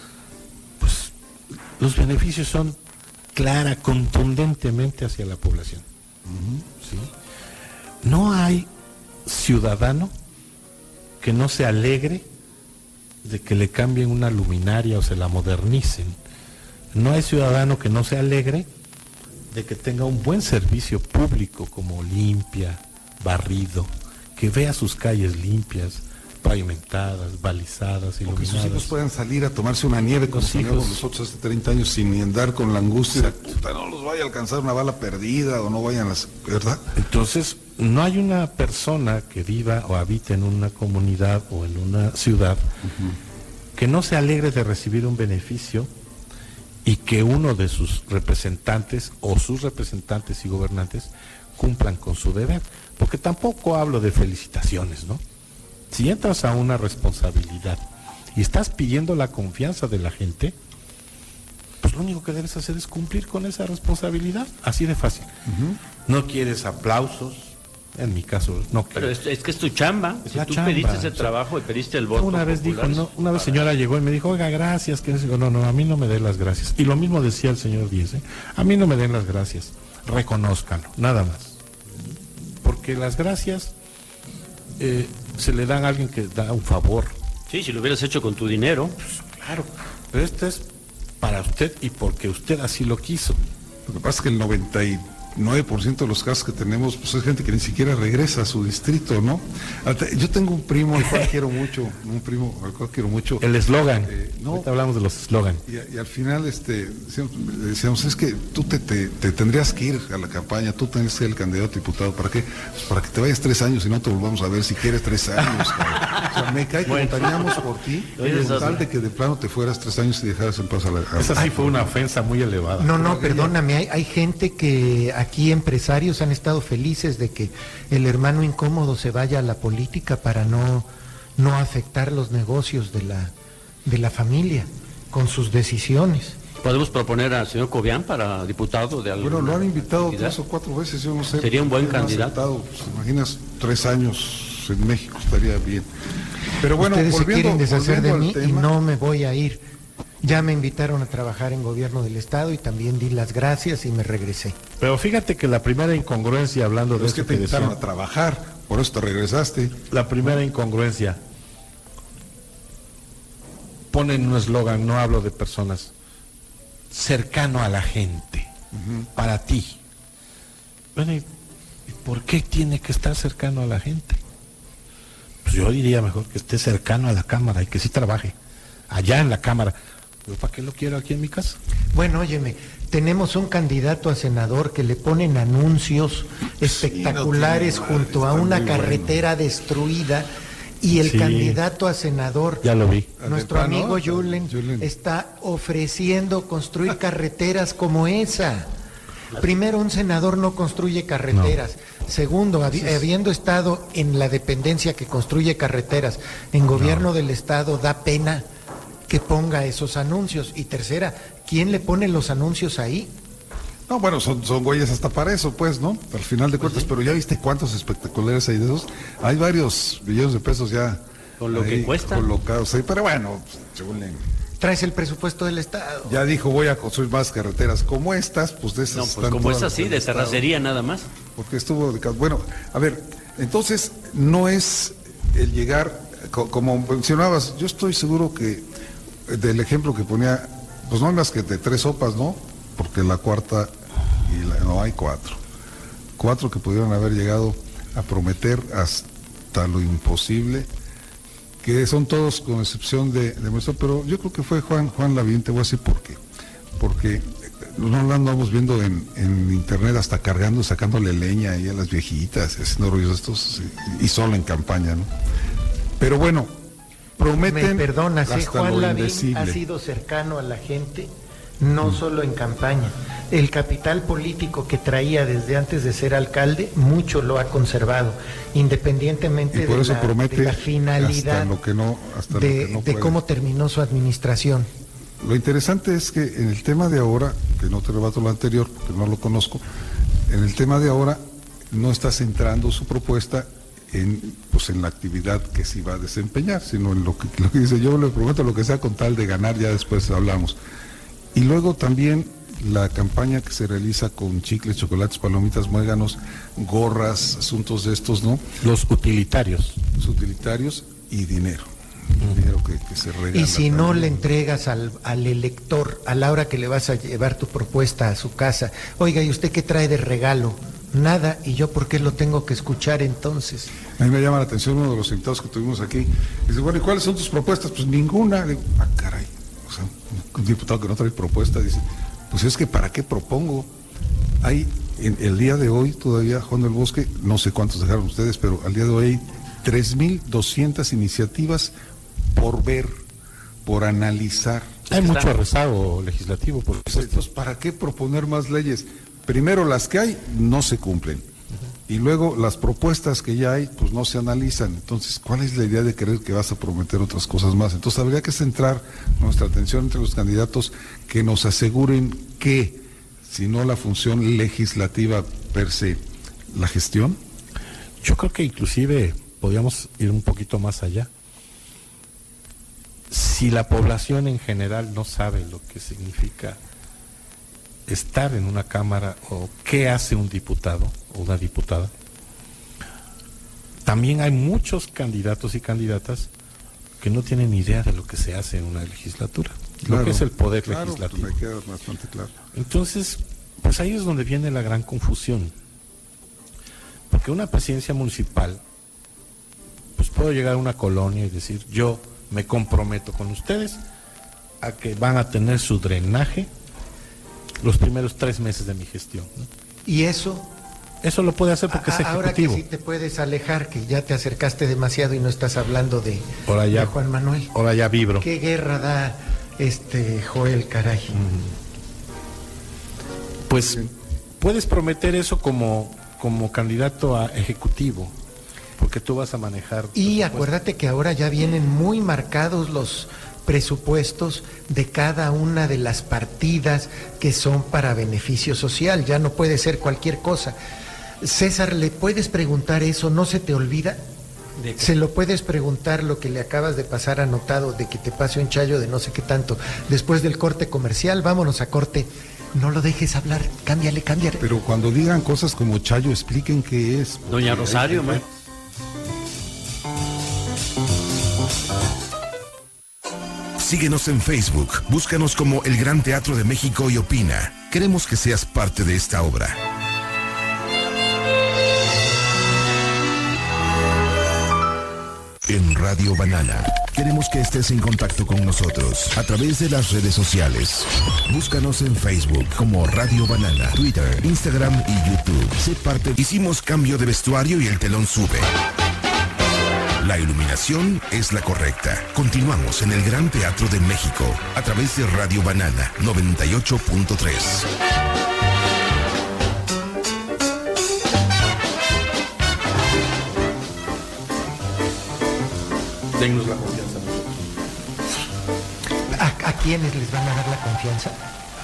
pues los beneficios son clara, contundentemente hacia la población. Uh-huh. ¿Sí? No hay ciudadano que no se alegre de que le cambien una luminaria o se la modernicen. No hay ciudadano que no se alegre de que tenga un buen servicio público como limpia, barrido, que vea sus calles limpias, pavimentadas, balizadas, iluminadas. O que sus hijos puedan salir a tomarse una nieve como salíamos nosotros hace treinta años sin andar con la angustia de que no los vaya a alcanzar una bala perdida o no vayan las... ¿verdad? Entonces, no hay una persona que viva o habite en una comunidad o en una ciudad uh-huh. que no se alegre de recibir un beneficio y que uno de sus representantes o sus representantes y gobernantes cumplan con su deber. Porque tampoco hablo de felicitaciones, ¿no? Si entras a una responsabilidad y estás pidiendo la confianza de la gente, pues lo único que debes hacer es cumplir con esa responsabilidad, así de fácil. Uh-huh. No quieres aplausos, en mi caso no quiero. Pero es, es que es tu chamba, es si la tú chamba. pediste ese trabajo y pediste el voto una vez popular, dijo, no, una vez señora llegó y me dijo, oiga, gracias, que digo, no, no, a mí no me den las gracias. Y lo mismo decía el señor Díez, ¿eh? A mí no me den las gracias, reconózcanlo, nada más. Porque las gracias eh, se le dan a alguien que da un favor. Sí, si lo hubieras hecho con tu dinero. Pues, claro, pero esto es para usted y porque usted así lo quiso. Lo que pasa es que el noventa y nueve por ciento de los casos que tenemos, pues es gente que ni siquiera regresa a su distrito, ¿no? Yo tengo un primo al cual quiero mucho, un primo al cual quiero mucho. El eslogan, eh, no, ahorita hablamos de los eslogan. Y, y al final este, decíamos, decíamos, es que tú te, te, te tendrías que ir a la campaña, tú tendrías que ser el candidato a diputado, ¿para qué? Pues para que te vayas tres años y no te volvamos a ver si quieres tres años. O sea, me cae que bueno. Montañamos por ti, con tal de que de plano te fueras tres años y dejaras en paz a la... A Esa sí fue una ofensa muy elevada. No, no, perdóname, hay, hay gente que aquí, empresarios, han estado felices de que el hermano incómodo se vaya a la política para no, no afectar los negocios de la, de la familia con sus decisiones. ¿Podemos proponer al señor Cobian para diputado de alguna Bueno, lo han invitado entidad? tres o cuatro veces, yo no sé. Sería un buen candidato. Pues, imaginas, tres años en México, estaría bien. Pero bueno, ustedes se quieren deshacer de mí tema, y no me voy a ir. Ya me invitaron a trabajar en gobierno del estado y también di las gracias y me regresé. Pero fíjate que la primera incongruencia, hablando de es que te invitaron a trabajar, por eso te regresaste. La primera incongruencia, ponen un eslogan, no hablo de personas, cercano a la gente, uh-huh. para ti. Bueno, ¿y por qué tiene que estar cercano a la gente? Pues yo diría mejor que esté cercano a la Cámara y que sí trabaje allá en la Cámara. ¿Pero para qué lo quiero aquí en mi casa? Bueno, óyeme, tenemos un candidato a senador que le ponen anuncios espectaculares sí, no junto madre, a una carretera bueno. destruida y el sí. candidato a senador, ya lo vi. nuestro plano, amigo Yulen, Yulen, está ofreciendo construir carreteras como esa. Primero, un senador no construye carreteras. No. Segundo, habi habiendo estado en la dependencia que construye carreteras, en gobierno no. del estado, da pena que ponga esos anuncios. Y tercera, ¿quién le pone los anuncios ahí? No, bueno, son, son güeyes hasta para eso, pues, ¿no? Al final de cuentas, pues sí. Pero ya viste cuántos espectaculares hay de esos. Hay varios millones de pesos ya Con lo ahí que cuesta. colocados ahí, pero bueno, chulen. Traes el presupuesto del Estado. Ya dijo, voy a construir más carreteras como estas, pues de esas. No, pues están como todas es las así, del de Estado. terracería nada más. Porque estuvo de ca- bueno, a ver, entonces no es el llegar, co- como mencionabas, yo estoy seguro que eh, del ejemplo que ponía, pues no hay más que de tres sopas, ¿no? Porque la cuarta, y la- no hay cuatro. Cuatro que pudieron haber llegado a prometer hasta lo imposible, que son todos con excepción de, de nuestro, pero yo creo que fue Juan, Juan Lavín, te voy a decir por qué. Porque no lo andamos viendo en, en internet hasta cargando, sacándole leña ahí a las viejitas, haciendo rollos estos, y, y solo en campaña, ¿no? Pero bueno, prometen Me perdonas, ¿eh? hasta Juan lo Lavín indecible. ha sido cercano a la gente, no solo en campaña. El capital político que traía desde antes de ser alcalde, mucho lo ha conservado, independientemente Y por de, eso la, promete de la finalidad hasta lo que no, hasta de, lo que no de puede. cómo terminó su administración. Lo interesante es que en el tema de ahora, que no te rebato lo anterior, porque no lo conozco, en el tema de ahora no está centrando su propuesta en, pues, en la actividad que se va a desempeñar, sino en lo que, lo que dice, yo le prometo lo que sea con tal de ganar, ya después hablamos. Y luego también la campaña que se realiza con chicles, chocolates, palomitas, muéganos, gorras, asuntos de estos, ¿no? Los utilitarios. Los utilitarios y dinero. Dinero que, que se regala. Y si no también. le entregas al, al elector, a la hora que le vas a llevar tu propuesta a su casa, oiga, ¿y usted qué trae de regalo? Nada, ¿y yo por qué lo tengo que escuchar entonces? A mí me llama la atención uno de los invitados que tuvimos aquí. Dice, bueno, ¿y cuáles son tus propuestas? Pues ninguna. Digo, ah, caray. O sea, un diputado que no trae propuesta dice, pues es que ¿para qué propongo? Hay, en el día de hoy todavía, Juan del Bosque, no sé cuántos dejaron ustedes, pero al día de hoy hay tres mil doscientas iniciativas por ver, por analizar. Hay mucho rezago legislativo, por Pues, supuesto. entonces, ¿para qué proponer más leyes? Primero, las que hay no se cumplen. Y luego, las propuestas que ya hay, pues no se analizan. Entonces, ¿cuál es la idea de creer que vas a prometer otras cosas más? Entonces, habría que centrar nuestra atención entre los candidatos que nos aseguren que, si no la función legislativa per se, la gestión. Yo creo que inclusive podríamos ir un poquito más allá. Si la población en general no sabe lo que significa estar en una cámara o qué hace un diputado o una diputada, también hay muchos candidatos y candidatas que no tienen idea de lo que se hace en una legislatura, Claro, lo que es el poder claro, legislativo. pues me queda bastante claro. Entonces, pues ahí es donde viene la gran confusión, porque una presidencia municipal, pues puedo llegar a una colonia y decir, yo me comprometo con ustedes a que van a tener su drenaje los primeros tres meses de mi gestión, ¿no? Y eso, Eso lo puede hacer porque a- es ahora que ejecutivo. sí te puedes alejar, que ya te acercaste demasiado y no estás hablando de, Ahora ya, de Juan Manuel. ahora ya vibro. ¿Qué guerra da este Joel, caray? Pues puedes prometer eso como, como candidato a ejecutivo, porque tú vas a manejar. Y presupuesto. acuérdate que ahora ya vienen muy marcados los presupuestos de cada una de las partidas que son para beneficio social, ya no puede ser cualquier cosa. César, ¿le puedes preguntar eso? ¿No se te olvida? ¿De qué? Se lo puedes preguntar lo que le acabas de pasar anotado, de que te pase un chayo de no sé qué tanto. Después del corte comercial, vámonos a corte. No lo dejes hablar, cámbiale, cámbiale. Pero cuando digan cosas como Chayo, expliquen qué es. Doña porque Rosario, hay- ma. Síguenos en Facebook, búscanos como El Gran Teatro de México y opina. Queremos que seas parte de esta obra. En Radio Banana, queremos que estés en contacto con nosotros a través de las redes sociales. Búscanos en Facebook como Radio Banana, Twitter, Instagram y YouTube. Sé parte. Hicimos cambio de vestuario y el telón sube. La iluminación es la correcta. Continuamos en el Gran Teatro de México a través de Radio Banana noventa y ocho punto tres. Dennos la confianza. ¿A, a quiénes les van a dar la confianza?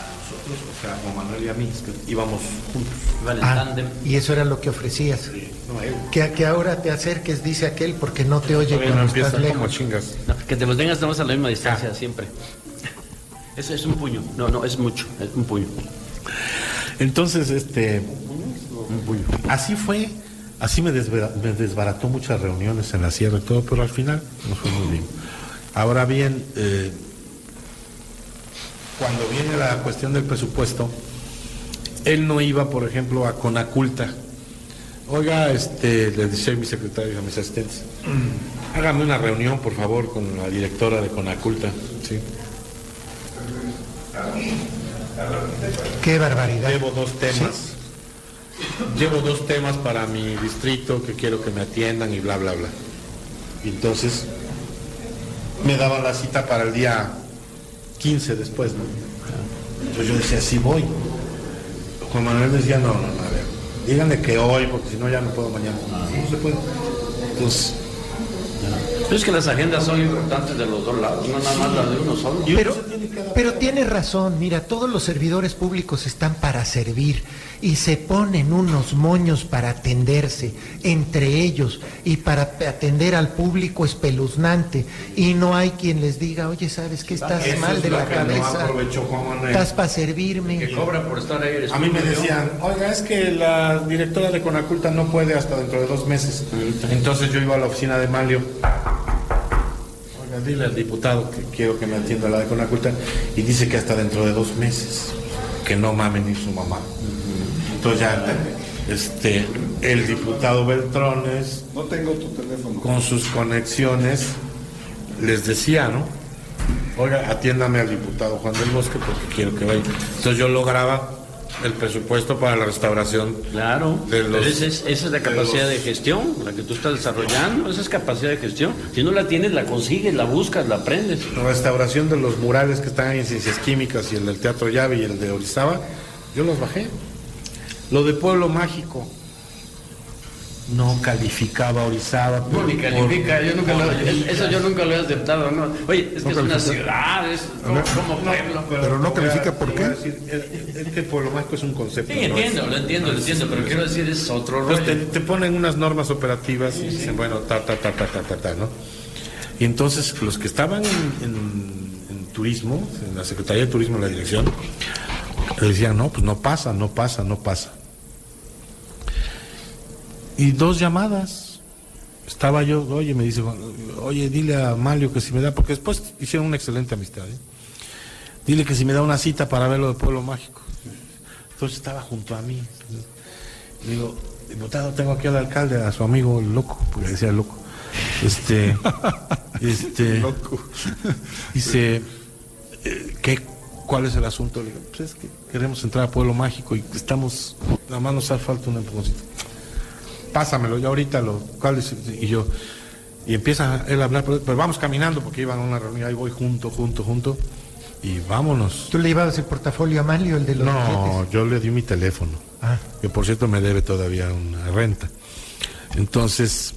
Nosotros, o sea, como Manuel y a mí, es que íbamos juntos. Iban en Ah, tándem. y eso era lo que ofrecías. No, él. Que, que ahora te acerques, dice aquel, porque no te oye Todavía cuando no empieza estás como lejos. chingas. No, que te mantengas nada más a la misma distancia Ah. siempre. Eso es un puño. No, no, es mucho. Es un puño. Entonces, este, Un puño. así fue, así me, desbara- me desbarató muchas reuniones en la sierra y todo, pero al final nos fue muy bien. Ahora bien, eh, cuando viene la cuestión del presupuesto, él no iba, por ejemplo, a Conaculta. Oiga, este, le decía a mi secretario y a mis asistentes, hágame una reunión, por favor, con la directora de Conaculta. ¿Sí? Qué barbaridad. Llevo dos temas. Llevo dos temas para mi distrito que quiero que me atiendan y bla, bla, bla. Y entonces me daban la cita para el día quince después, ¿no? Entonces yo decía, sí voy. Juan Manuel decía, no, no, no, a ver, díganle que hoy, porque si no ya no puedo mañana. No se puede. Entonces, Pero es que las agendas son importantes de los dos lados, no nada más la de uno solo. Pero, pero tiene razón, mira, todos los servidores públicos están para servir y se ponen unos moños para atenderse entre ellos y para atender al público espeluznante y no hay quien les diga, oye, ¿sabes qué? Estás eso mal es de lo la que no cabeza, aprovechó Juan Manuel. estás para servirme. Que cobra por estar ahí. eres A mí tú, me ¿no? decían, oiga, es que la directora de Conaculta no puede hasta dentro de dos meses. Entonces yo iba a la oficina de Malio. Oiga, dile al diputado que quiero que me atienda la de Conaculta y dice que hasta dentro de dos meses. Que no mamen ni su mamá. Entonces ya, este, el diputado Beltrones, No tengo tu teléfono. con sus conexiones, les decía, ¿no? Oiga, atiéndame al diputado Juan del Bosque porque quiero que vaya. Entonces yo lograba el presupuesto para la restauración. Claro, De los- pero esa es, esa es la capacidad de de, los- gestión, la que tú estás desarrollando, esa es capacidad de gestión. Si no la tienes, la consigues, la buscas, la aprendes. La restauración de los murales que están ahí en Ciencias Químicas y el del Teatro Llave y el de Orizaba, yo los bajé. Lo de Pueblo Mágico, no calificaba Orizaba. No, por- ni califica, por- yo nunca lo, por- eso yo nunca lo he aceptado, ¿no? Oye, es que No es una califica. ciudad, es como, como pueblo. Pero no califica, ¿por te voy a qué? decir, el- el- el Pueblo Mágico es un concepto. Sí, ¿no? entiendo, lo entiendo, lo entiendo, pero quiero decir, es otro Entonces te, rollo. te ponen unas normas operativas y dicen, bueno, ta, ta, ta, ta, ta, ta, ta, ¿no? Y entonces los que estaban en, en- en turismo, en la Secretaría de Turismo, en la dirección, le decían, no, pues no pasa, no pasa, no pasa. Y dos llamadas. Estaba yo, oye, me dice, oye, dile a Malio que si me da, porque después hicieron una excelente amistad, ¿eh? Dile que si me da una cita para ver lo de Pueblo Mágico. Entonces estaba junto a mí. Le digo, diputado, tengo aquí al alcalde, a su amigo el loco, porque le decía el loco. Este, este, Loco. dice, eh, ¿qué, ¿cuál es el asunto? Le digo, pues es que queremos entrar a Pueblo Mágico y estamos, nada más nos hace falta un empujoncito. Pásamelo, yo ahorita lo, ¿cuál es? Y yo, y empieza él a hablar, pero, pero vamos caminando porque iban a una reunión, ahí voy junto, junto, junto, y vámonos. ¿Tú le llevabas el portafolio a Malio, el de los No, billetes? yo le di mi teléfono, Ah. que por cierto me debe todavía una renta. Entonces,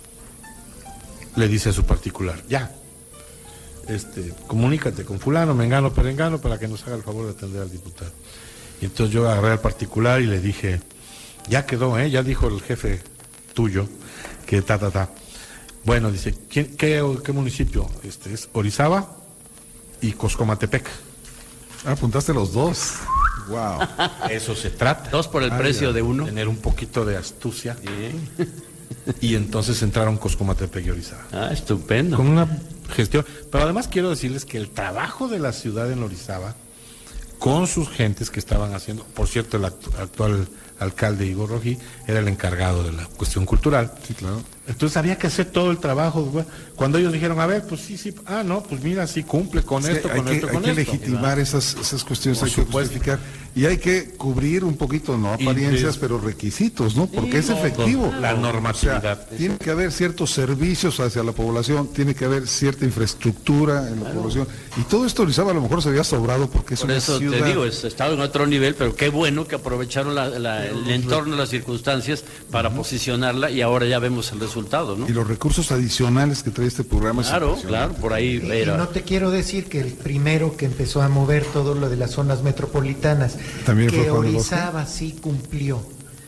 le dice a su particular, ya, este, comunícate con fulano, mengano, perengano, para que nos haga el favor de atender al diputado. Y entonces yo agarré al particular y le dije, ya quedó, ¿eh? Ya dijo el jefe tuyo que ta, ta, ta. Bueno, dice, ¿quién, qué, qué municipio? Este es Orizaba y Coscomatepec. Ah, apuntaste los dos. Wow. Eso se trata. Dos por el Ah, precio ya. de uno. Tener un poquito de astucia. Bien. Y entonces entraron Coscomatepec y Orizaba. Ah, estupendo. Con una gestión. Pero además quiero decirles que el trabajo de la ciudad en Orizaba, con sus gentes que estaban haciendo, por cierto, el actu- actual alcalde Igor Rojí era el encargado de la cuestión cultural. Sí, claro. Entonces había que hacer todo el trabajo. güey. Cuando ellos dijeron, a ver, pues sí, sí, ah, no, pues mira, sí cumple con Sí, esto, hay con que, esto, hay con que esto. legitimar esas, esas cuestiones, Por hay que supuesto. justificar. Y hay que cubrir un poquito, no apariencias, Y- pero requisitos, ¿no? Porque es no, efectivo. con la normatividad. O sea, tiene que haber ciertos servicios hacia la población, tiene que haber cierta infraestructura en la población. Y todo esto Orizaba a lo mejor se había sobrado porque es Por una eso ciudad. te digo, es estado en otro nivel, pero qué bueno que aprovecharon la- la- el entorno, las circunstancias para posicionarla y ahora ya vemos el resultado, ¿no? Y los recursos adicionales que trae este programa. es Claro, impresionante. claro, por ahí Y, y era. no te quiero decir que el primero que empezó a mover todo lo de las zonas metropolitanas, También fue que Juan del Bosque. Orizaba sí cumplió,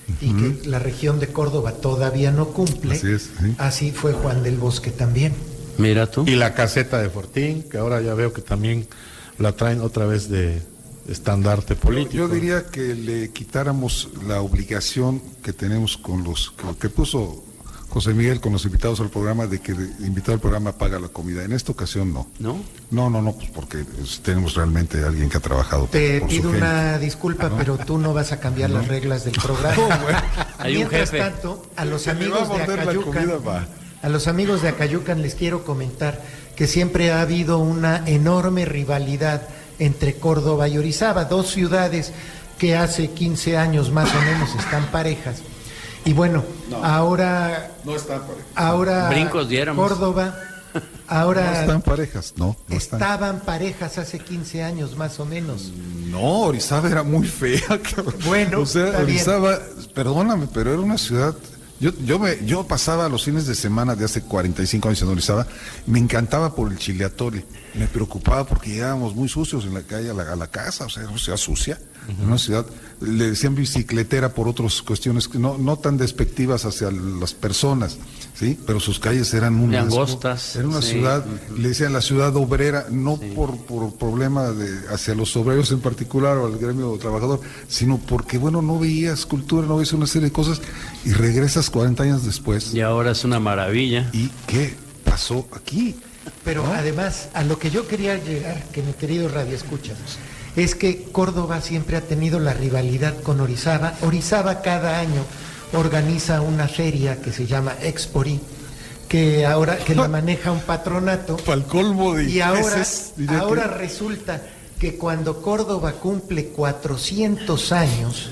y Ujú. que la región de Córdoba todavía no cumple. Así es, sí. Así fue Juan del Bosque también. Mira tú. Y la caseta de Fortín, que ahora ya veo que también la traen otra vez de estandarte político. Yo diría que le quitáramos la obligación que tenemos con los que, que puso José Miguel con los invitados al programa, de que el invitado al programa paga la comida. En esta ocasión no. ¿No? No, no, no, pues porque pues, tenemos realmente a alguien que ha trabajado Te por su pido gente. una disculpa, ¿no? pero tú no vas a cambiar las reglas del programa. Hay un Mientras jefe. tanto, a los Que me amigos va a de morder la Acayucan, comida, va. a los amigos de Acayucan les quiero comentar que siempre ha habido una enorme rivalidad entre Córdoba y Orizaba, dos ciudades que hace quince años más o menos están parejas. Y bueno, No. ahora No están parejas. ahora Brincos diéramos. Córdoba No ahora están parejas, no. no están. estaban parejas hace quince años más o menos. No, Orizaba era muy fea, cabrón. Bueno, o sea, está bien. Orizaba, perdóname, pero era una ciudad. Yo, yo, me, yo pasaba los fines de semana de hace cuarenta y cinco años en Orizaba, me encantaba por el chile atole, me preocupaba porque llegábamos muy sucios en la calle a la, a la casa, o sea, era una ciudad sucia, uh-huh. Una ciudad, le decían bicicletera por otras cuestiones que no, no tan despectivas hacia las personas, ¿sí? Pero sus calles eran un Y asco. angostas, Era una sí. ciudad, uh-huh. Le decían la ciudad obrera, no Sí. por, por problema de hacia los obreros en particular o al gremio trabajador, sino porque, bueno, no veías cultura, no veías una serie de cosas y regresas cuarenta años después. Y ahora es una maravilla. ¿Y qué pasó aquí? Pero además, a lo que yo quería llegar, que mi querido Radio Escucha, es que Córdoba siempre ha tenido la rivalidad con Orizaba. Orizaba cada año organiza una feria que se llama Expori, que ahora que la maneja un patronato. Para el colmo de Y ahora, intereses, diría ahora que- resulta que cuando Córdoba cumple cuatrocientos años,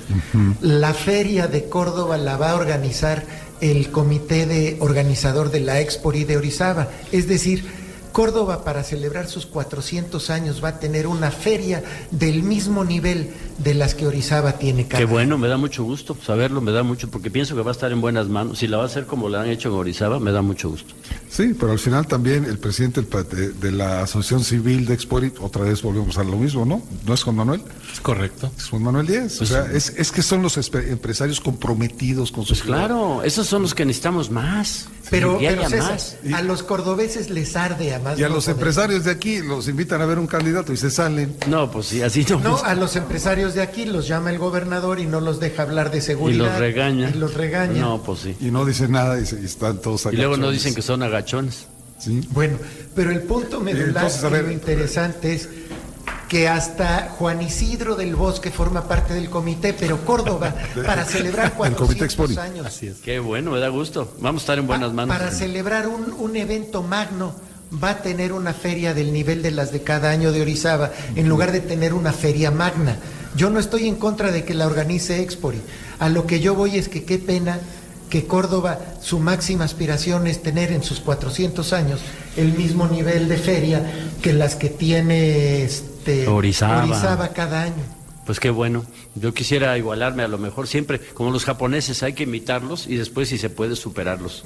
la feria de Córdoba la va a organizar el comité de organizador de la Expori de Orizaba. Es decir, Córdoba, para celebrar sus cuatrocientos años, va a tener una feria del mismo nivel de las que Orizaba tiene cada Qué año. bueno, me da mucho gusto saberlo, me da mucho, porque pienso que va a estar en buenas manos. Si la va a hacer como la han hecho en Orizaba, me da mucho gusto. Sí, pero al final también el presidente del pa- de, de la Asociación Civil de Expori, otra vez volvemos a lo mismo, ¿no? ¿No es Juan Manuel? Es correcto. Es Juan Manuel Díaz. Pues o sea, sí. es, es que son los espe- empresarios comprometidos con su Pues claro, esos son los que necesitamos más. Pero, que pero haya César, más. Y- a los cordobeses les arde a más. Y a no los poder. empresarios de aquí los invitan a ver un candidato y se salen. No, pues sí, así no. No, pues- a los empresarios de aquí los llama el gobernador y no los deja hablar de y seguridad. los regaña. Y los regaña. No, pues sí. Y no dicen nada y, se- y están todos Y luego nos agachones. dicen que son agachones. Sí. Bueno, pero el punto medular Entonces, a y ver. lo interesante es que hasta Juan Isidro del Bosque forma parte del comité, pero Córdoba, para celebrar Del comité Expori. cuatrocientos años, Así es. Qué bueno, me da gusto. Vamos a estar en buenas pa- manos. para celebrar un, un evento magno, va a tener una feria del nivel de las de cada año de Orizaba, en lugar de tener una feria magna. Yo no estoy en contra de que la organice Expori. A lo que yo voy es que qué pena que Córdoba, su máxima aspiración es tener en sus cuatrocientos años el mismo nivel de feria que las que tiene este, Orizaba. Orizaba cada año. Pues qué bueno. Yo quisiera igualarme a lo mejor siempre, como los japoneses, hay que imitarlos y después si se puede superarlos.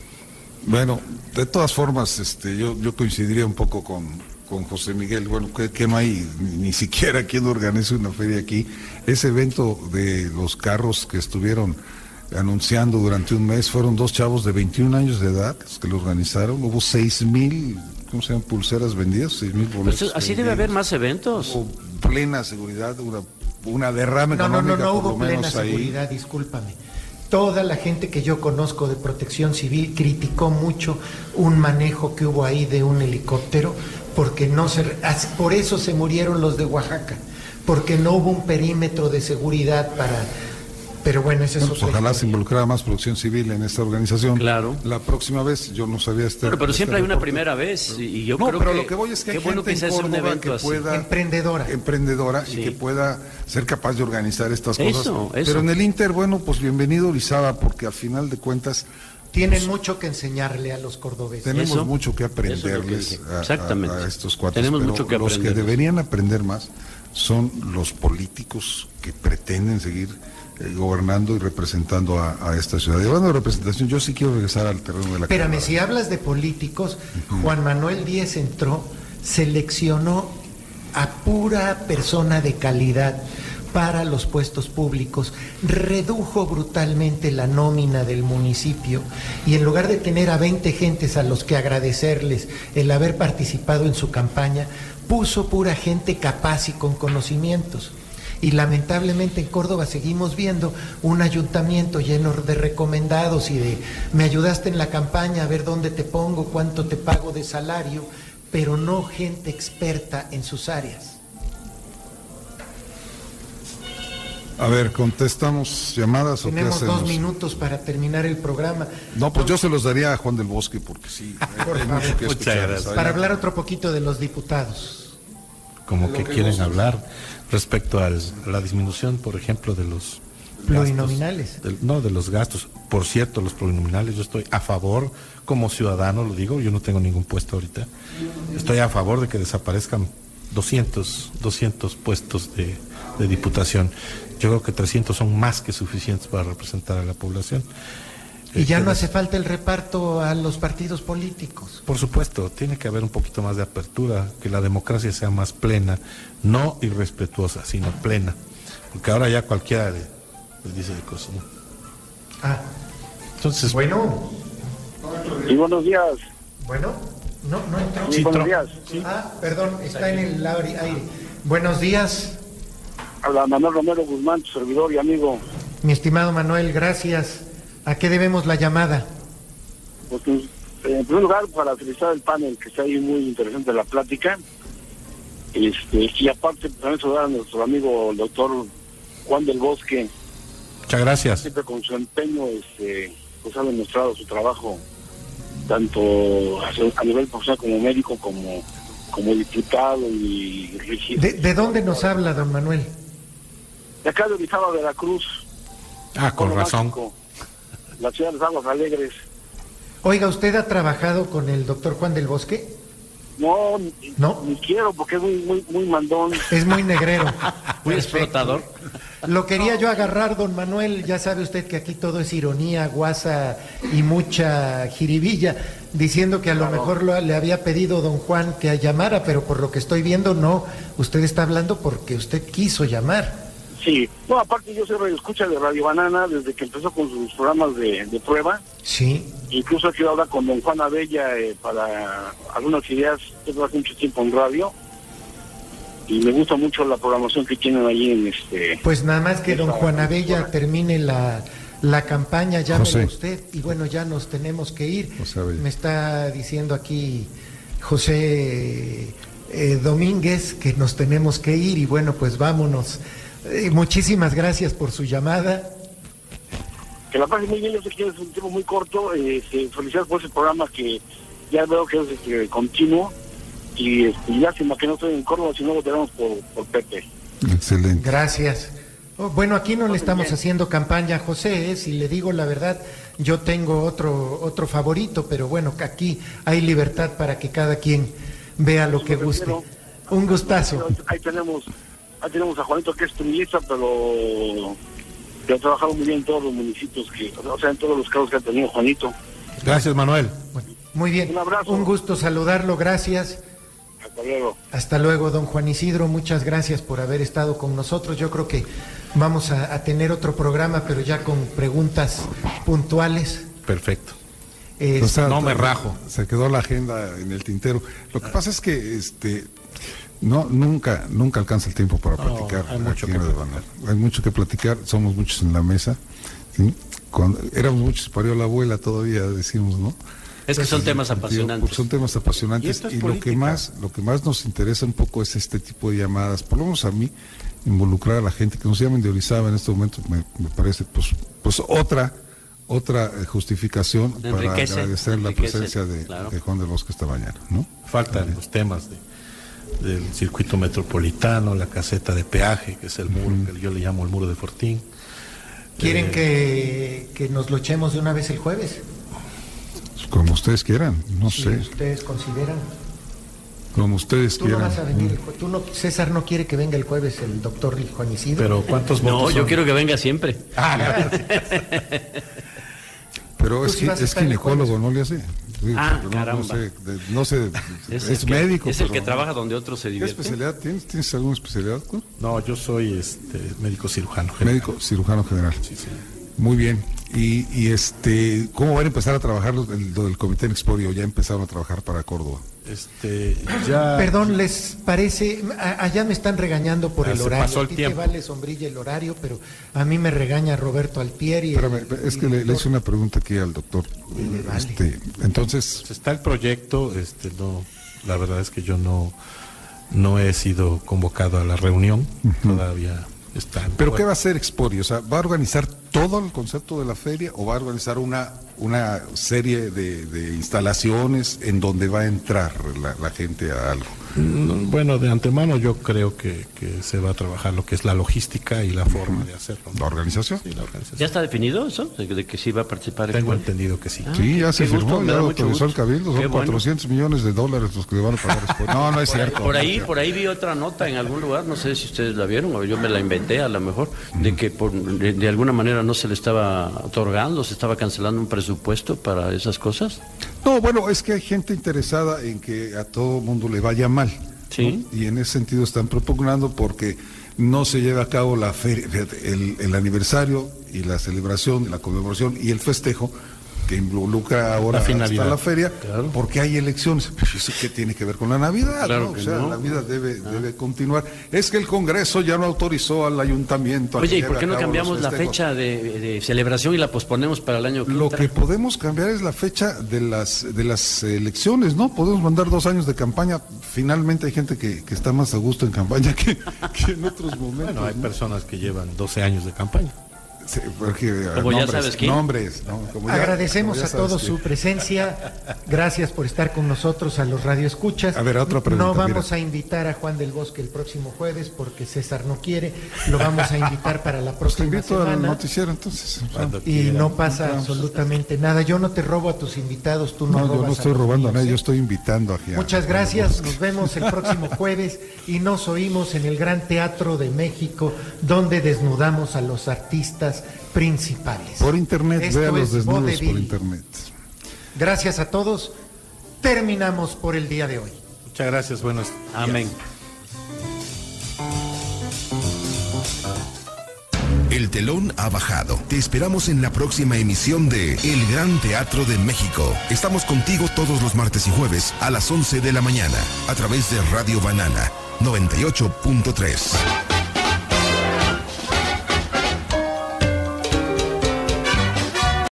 Bueno, de todas formas, este, yo, yo coincidiría un poco con, con José Miguel. Bueno, que, que no hay ni, ni siquiera quien organice una feria aquí. Ese evento de los carros que estuvieron anunciando durante un mes fueron dos chavos de veintiún años de edad los que lo organizaron. Hubo seis mil, ¿cómo se llaman? Pulseras vendidas, seis mil boletos. Pues así debe vendidos. haber más eventos. Hubo plena seguridad, una, una derrame No, no, económica no, no por hubo lo plena menos ahí. seguridad, discúlpame. Toda la gente que yo conozco de protección civil criticó mucho un manejo que hubo ahí de un helicóptero, porque no se, as- por eso se murieron los de Oaxaca, porque no hubo un perímetro de seguridad para. Pero bueno, ese es Bueno, pues otra ojalá se historia. involucrara más producción civil en esta organización. Claro. La próxima vez, yo no sabía este. Bueno, pero este siempre hay una reporte. primera vez y y yo No, creo pero que lo que voy es que qué hay bueno gente que se en hace un Córdoba evento que así. pueda Emprendedora. emprendedora Sí. y que pueda ser capaz de organizar estas Eso, cosas. eso. Pero en el Inter, bueno, pues bienvenido Orizaba, porque al final de cuentas Tienen mucho que enseñarle a los cordobeses. tenemos Eso, mucho que eso es lo que aprenderles dije. a, Exactamente. a- a estos cuates. Tenemos pero mucho que los que aprenderles. deberían aprender más son los políticos que pretenden seguir eh, gobernando y representando a, a esta ciudad. Y hablando de representación, yo sí quiero regresar al terreno de la Espérame, Cámara. si hablas de políticos, Juan Manuel Díez entró, seleccionó a pura persona de calidad. para los puestos públicos, redujo brutalmente la nómina del municipio y en lugar de tener a veinte gentes a los que agradecerles el haber participado en su campaña, puso pura gente capaz y con conocimientos. Y lamentablemente en Córdoba seguimos viendo un ayuntamiento lleno de recomendados y de me ayudaste en la campaña, a ver dónde te pongo, cuánto te pago de salario, pero no gente experta en sus áreas. A ver, ¿contestamos llamadas o qué Tenemos hacemos? dos minutos para terminar el programa. No, pues yo se los daría a Juan del Bosque porque sí, hay, Por hay favor. mucho que Muchas escuchar. gracias. ¿sabes? Para hablar otro poquito de los diputados. Como que quieren hablar respecto al- a la disminución, por ejemplo, de los Plurinominales. gastos, del- no, de los gastos. Por cierto, los plurinominales, yo estoy a favor, como ciudadano lo digo, yo no tengo ningún puesto ahorita, estoy a favor de que desaparezcan doscientos, doscientos puestos de, de diputación. Yo creo que trescientos son más que suficientes para representar a la población. Y Eh, ya que no des- hace falta el reparto a los partidos políticos. Por supuesto, tiene que haber un poquito más de apertura, que la democracia sea más plena, no irrespetuosa, sino plena. Porque ahora ya cualquiera le, le dice de cosas, ¿no? Ah, Entonces, bueno, Sí, buenos días. bueno, no, no entró. Sí, Sí, buenos tro- días. Ah, perdón, está en el aire. aire. Buenos días, Habla Manuel Romero Guzmán, tu servidor y amigo. mi estimado Manuel, gracias. ¿A qué debemos la llamada? Pues, pues, en primer lugar, para felicitar el panel, que está ahí muy interesante la plática. Este, y aparte, también saludar a nuestro amigo el doctor Juan del Bosque, muchas gracias. siempre con su empeño, este, pues ha demostrado su trabajo, tanto a, a nivel profesional como médico, como, como diputado y regidor. ¿De, de dónde nos habla, don Manuel? De acá de Orizaba, Veracruz. Ah, con Pueblo razón. mágico, la ciudad de las Aguas Alegres. Oiga, ¿usted ha trabajado con el doctor Juan del Bosque? No, ni, ¿No? ni quiero porque es muy muy muy mandón. Es muy negrero. Muy Perfecto. explotador. Lo quería yo agarrar, don Manuel, ya sabe usted que aquí todo es ironía, guasa y mucha jiribilla, diciendo que a lo mejor lo- le había pedido don Juan que llamara, pero por lo que estoy viendo no, usted está hablando porque usted quiso llamar. Sí, no, aparte yo soy radioescucha de Radio Banana desde que empezó con sus programas de, de prueba. Sí, Incluso he quedado hablar con don Juan Abella eh, para algunas ideas. Yo trabajo mucho tiempo en radio y me gusta mucho la programación que tienen allí en este. pues nada más que don Esa- Juan Abella termine la, la campaña, llámelo José. usted, y bueno, ya nos tenemos que ir. José Abella. Me está diciendo aquí José eh, Domínguez que nos tenemos que ir y bueno, pues vámonos. Eh, muchísimas gracias por su llamada. Que la pasen muy bien, yo sé que es un tiempo muy corto. Eh, eh, felicidades por ese programa que ya veo que es este, continuo. Y este, lástima que no estoy en Córdoba, si no lo tenemos por, por Pepe. Excelente. Gracias. Oh, bueno, aquí no le estamos haciendo campaña a José, ¿eh? Si le digo la verdad, yo tengo otro otro favorito, pero bueno, que aquí hay libertad para que cada quien vea lo que guste. Un gustazo. Ahí, ahí tenemos ahí tenemos a Juanito, que es trillista, pero que ha trabajado muy bien en todos los municipios, que o sea, en todos los casos que ha tenido Juanito. Gracias, Manuel. Bueno, muy bien. Un abrazo. Un gusto saludarlo, gracias. Hasta luego. Hasta luego, don Juan Isidro, muchas gracias por haber estado con nosotros. Yo creo que vamos a, a tener otro programa, pero ya con preguntas puntuales. Perfecto. Eh, O sea, no me rajo. Se quedó la agenda en el tintero. Lo que pasa es que este no nunca nunca alcanza el tiempo para No, platicar. hay mucho aquí que en Radio platicar. Banana. Hay mucho que platicar. Somos muchos en la mesa. ¿sí? Cuando éramos muchos, parió la abuela todavía, decimos, ¿no? Es que son temas Digo, apasionantes. Son temas Y apasionantes esto es y, lo política. que más lo que más nos interesa un poco es este tipo de llamadas, por lo menos a mí, involucrar a la gente que nos llamen de Orizaba en este momento me, me parece pues pues otra otra eh, justificación para Enriquece, agradecer la enriquece, presencia de, claro. de Juan del Bosque esta mañana, ¿no? Faltan los temas de, del circuito metropolitano, la caseta de peaje, que es el muro, que yo le llamo el muro de Fortín. ¿Quieren Eh, que, que nos lo echemos de una vez el jueves? Como ustedes quieran, no Si sé, ustedes consideran. como ustedes Tú no quieran. vas a venir, el jue- tú no, César no quiere que venga el jueves el doctor Juan Isidro. Pero ¿cuántos No, votos yo son? quiero que venga siempre. Pero Tú es, sí que, vas a es estar el ginecólogo, jueves. ¿no le hace? Digo, Ah, no, caramba. no sé, de- no sé, Es, es, el que- médico. Es el pero- que trabaja donde otros se ¿Qué divierten. especialidad tienes? ¿Tienes alguna especialidad? ¿Cuál? No, yo soy este médico cirujano general. Médico cirujano general. Sí, sí. Muy bien. Y, y este, ¿cómo van a empezar a trabajar lo del, lo del Comité en Exporio? Ya empezaron a trabajar para Córdoba. Este, ya. Perdón, ¿les parece? A- allá me están regañando por Ya el se horario. pasó el a ti tiempo. te vale sombrilla el horario, pero a mí me regaña Roberto Altieri. Espérame, el- es el que le, le director. hice una pregunta aquí al doctor. le vale. Este, entonces, Pues está el proyecto, este, no, la verdad es que yo no, no he sido convocado a la reunión, todavía está. ¿pero qué va a hacer Exporio? O sea, ¿va a organizar todo el concepto de la feria o va a organizar una, una serie de, de instalaciones en donde va a entrar la, la gente a algo? Mm, Bueno, de antemano yo creo que, que se va a trabajar lo que es la logística y la forma de hacerlo, ¿no? ¿La organización? Sí, la organización. ¿Ya está definido eso? ¿De, de que sí va a participar? Tengo Expo? entendido que sí. Ah, Sí, ya qué se gusto, firmó, me ya da lo mucho autorizó el gusto. Cabildo, Qué son bueno. cuatrocientos millones de dólares los que le van a pagar Exporio. No, no es Por ahí, cierto. por no es ahí, cierto. por ahí vi otra nota en algún lugar, no sé si ustedes la vieron o yo me la inventé a lo mejor, de que por, de, de alguna manera no se le estaba otorgando, se estaba cancelando un presupuesto para esas cosas. No, bueno, es que hay gente interesada en que a todo mundo le vaya mal. Sí. ¿no? Y en ese sentido están propugnando porque no se lleva a cabo la feria, fíjate, el, el aniversario y la celebración, la conmemoración y el festejo que involucra ahora La finalidad. hasta la feria, Claro. porque hay elecciones. Pero eso qué tiene que ver con la Navidad, Claro ¿no? que O sea, no. la vida debe, debe continuar. Es que el Congreso ya no autorizó al ayuntamiento a que Oye, ¿y lleve por qué a no cabo cambiamos los la festejos. fecha de, de celebración y la posponemos para el año que Lo entra? que podemos cambiar es la fecha de las de las elecciones, ¿no? Podemos mandar dos años de campaña. Finalmente hay gente que, que está más a gusto en campaña que, que en otros momentos. Bueno, hay ¿no? personas que llevan doce años de campaña. Sí, porque, eh, Como ya nombres, sabes quién. nombres, ¿no? Como ya- Agradecemos como ya a sabes todos quién. su presencia. Gracias por estar con nosotros, a los radioescuchas. A ver, otra pregunta, No vamos mira. a invitar a Juan del Bosque el próximo jueves porque César no quiere. Lo vamos a invitar para la Pues te próxima invito al semana. noticiero entonces. o sea, Cuando Y quieran. no pasa absolutamente nada. Yo no te robo a tus invitados, tú no, no, robas yo no estoy los robando a míos, nadie, ¿eh? yo estoy invitando aquí a... Muchas a- gracias, nos vemos el próximo jueves y nos oímos en el Gran Teatro de México, donde desnudamos a los artistas principales. Por internet, Esto vean los es desnudos Vodevil. por internet. Gracias a todos. Terminamos por el día de hoy. Muchas gracias, buenos días. Amén. El telón ha bajado. Te esperamos en la próxima emisión de El Gran Teatro de México. Estamos contigo todos los martes y jueves a las once de la mañana a través de Radio Banana noventa y ocho punto tres.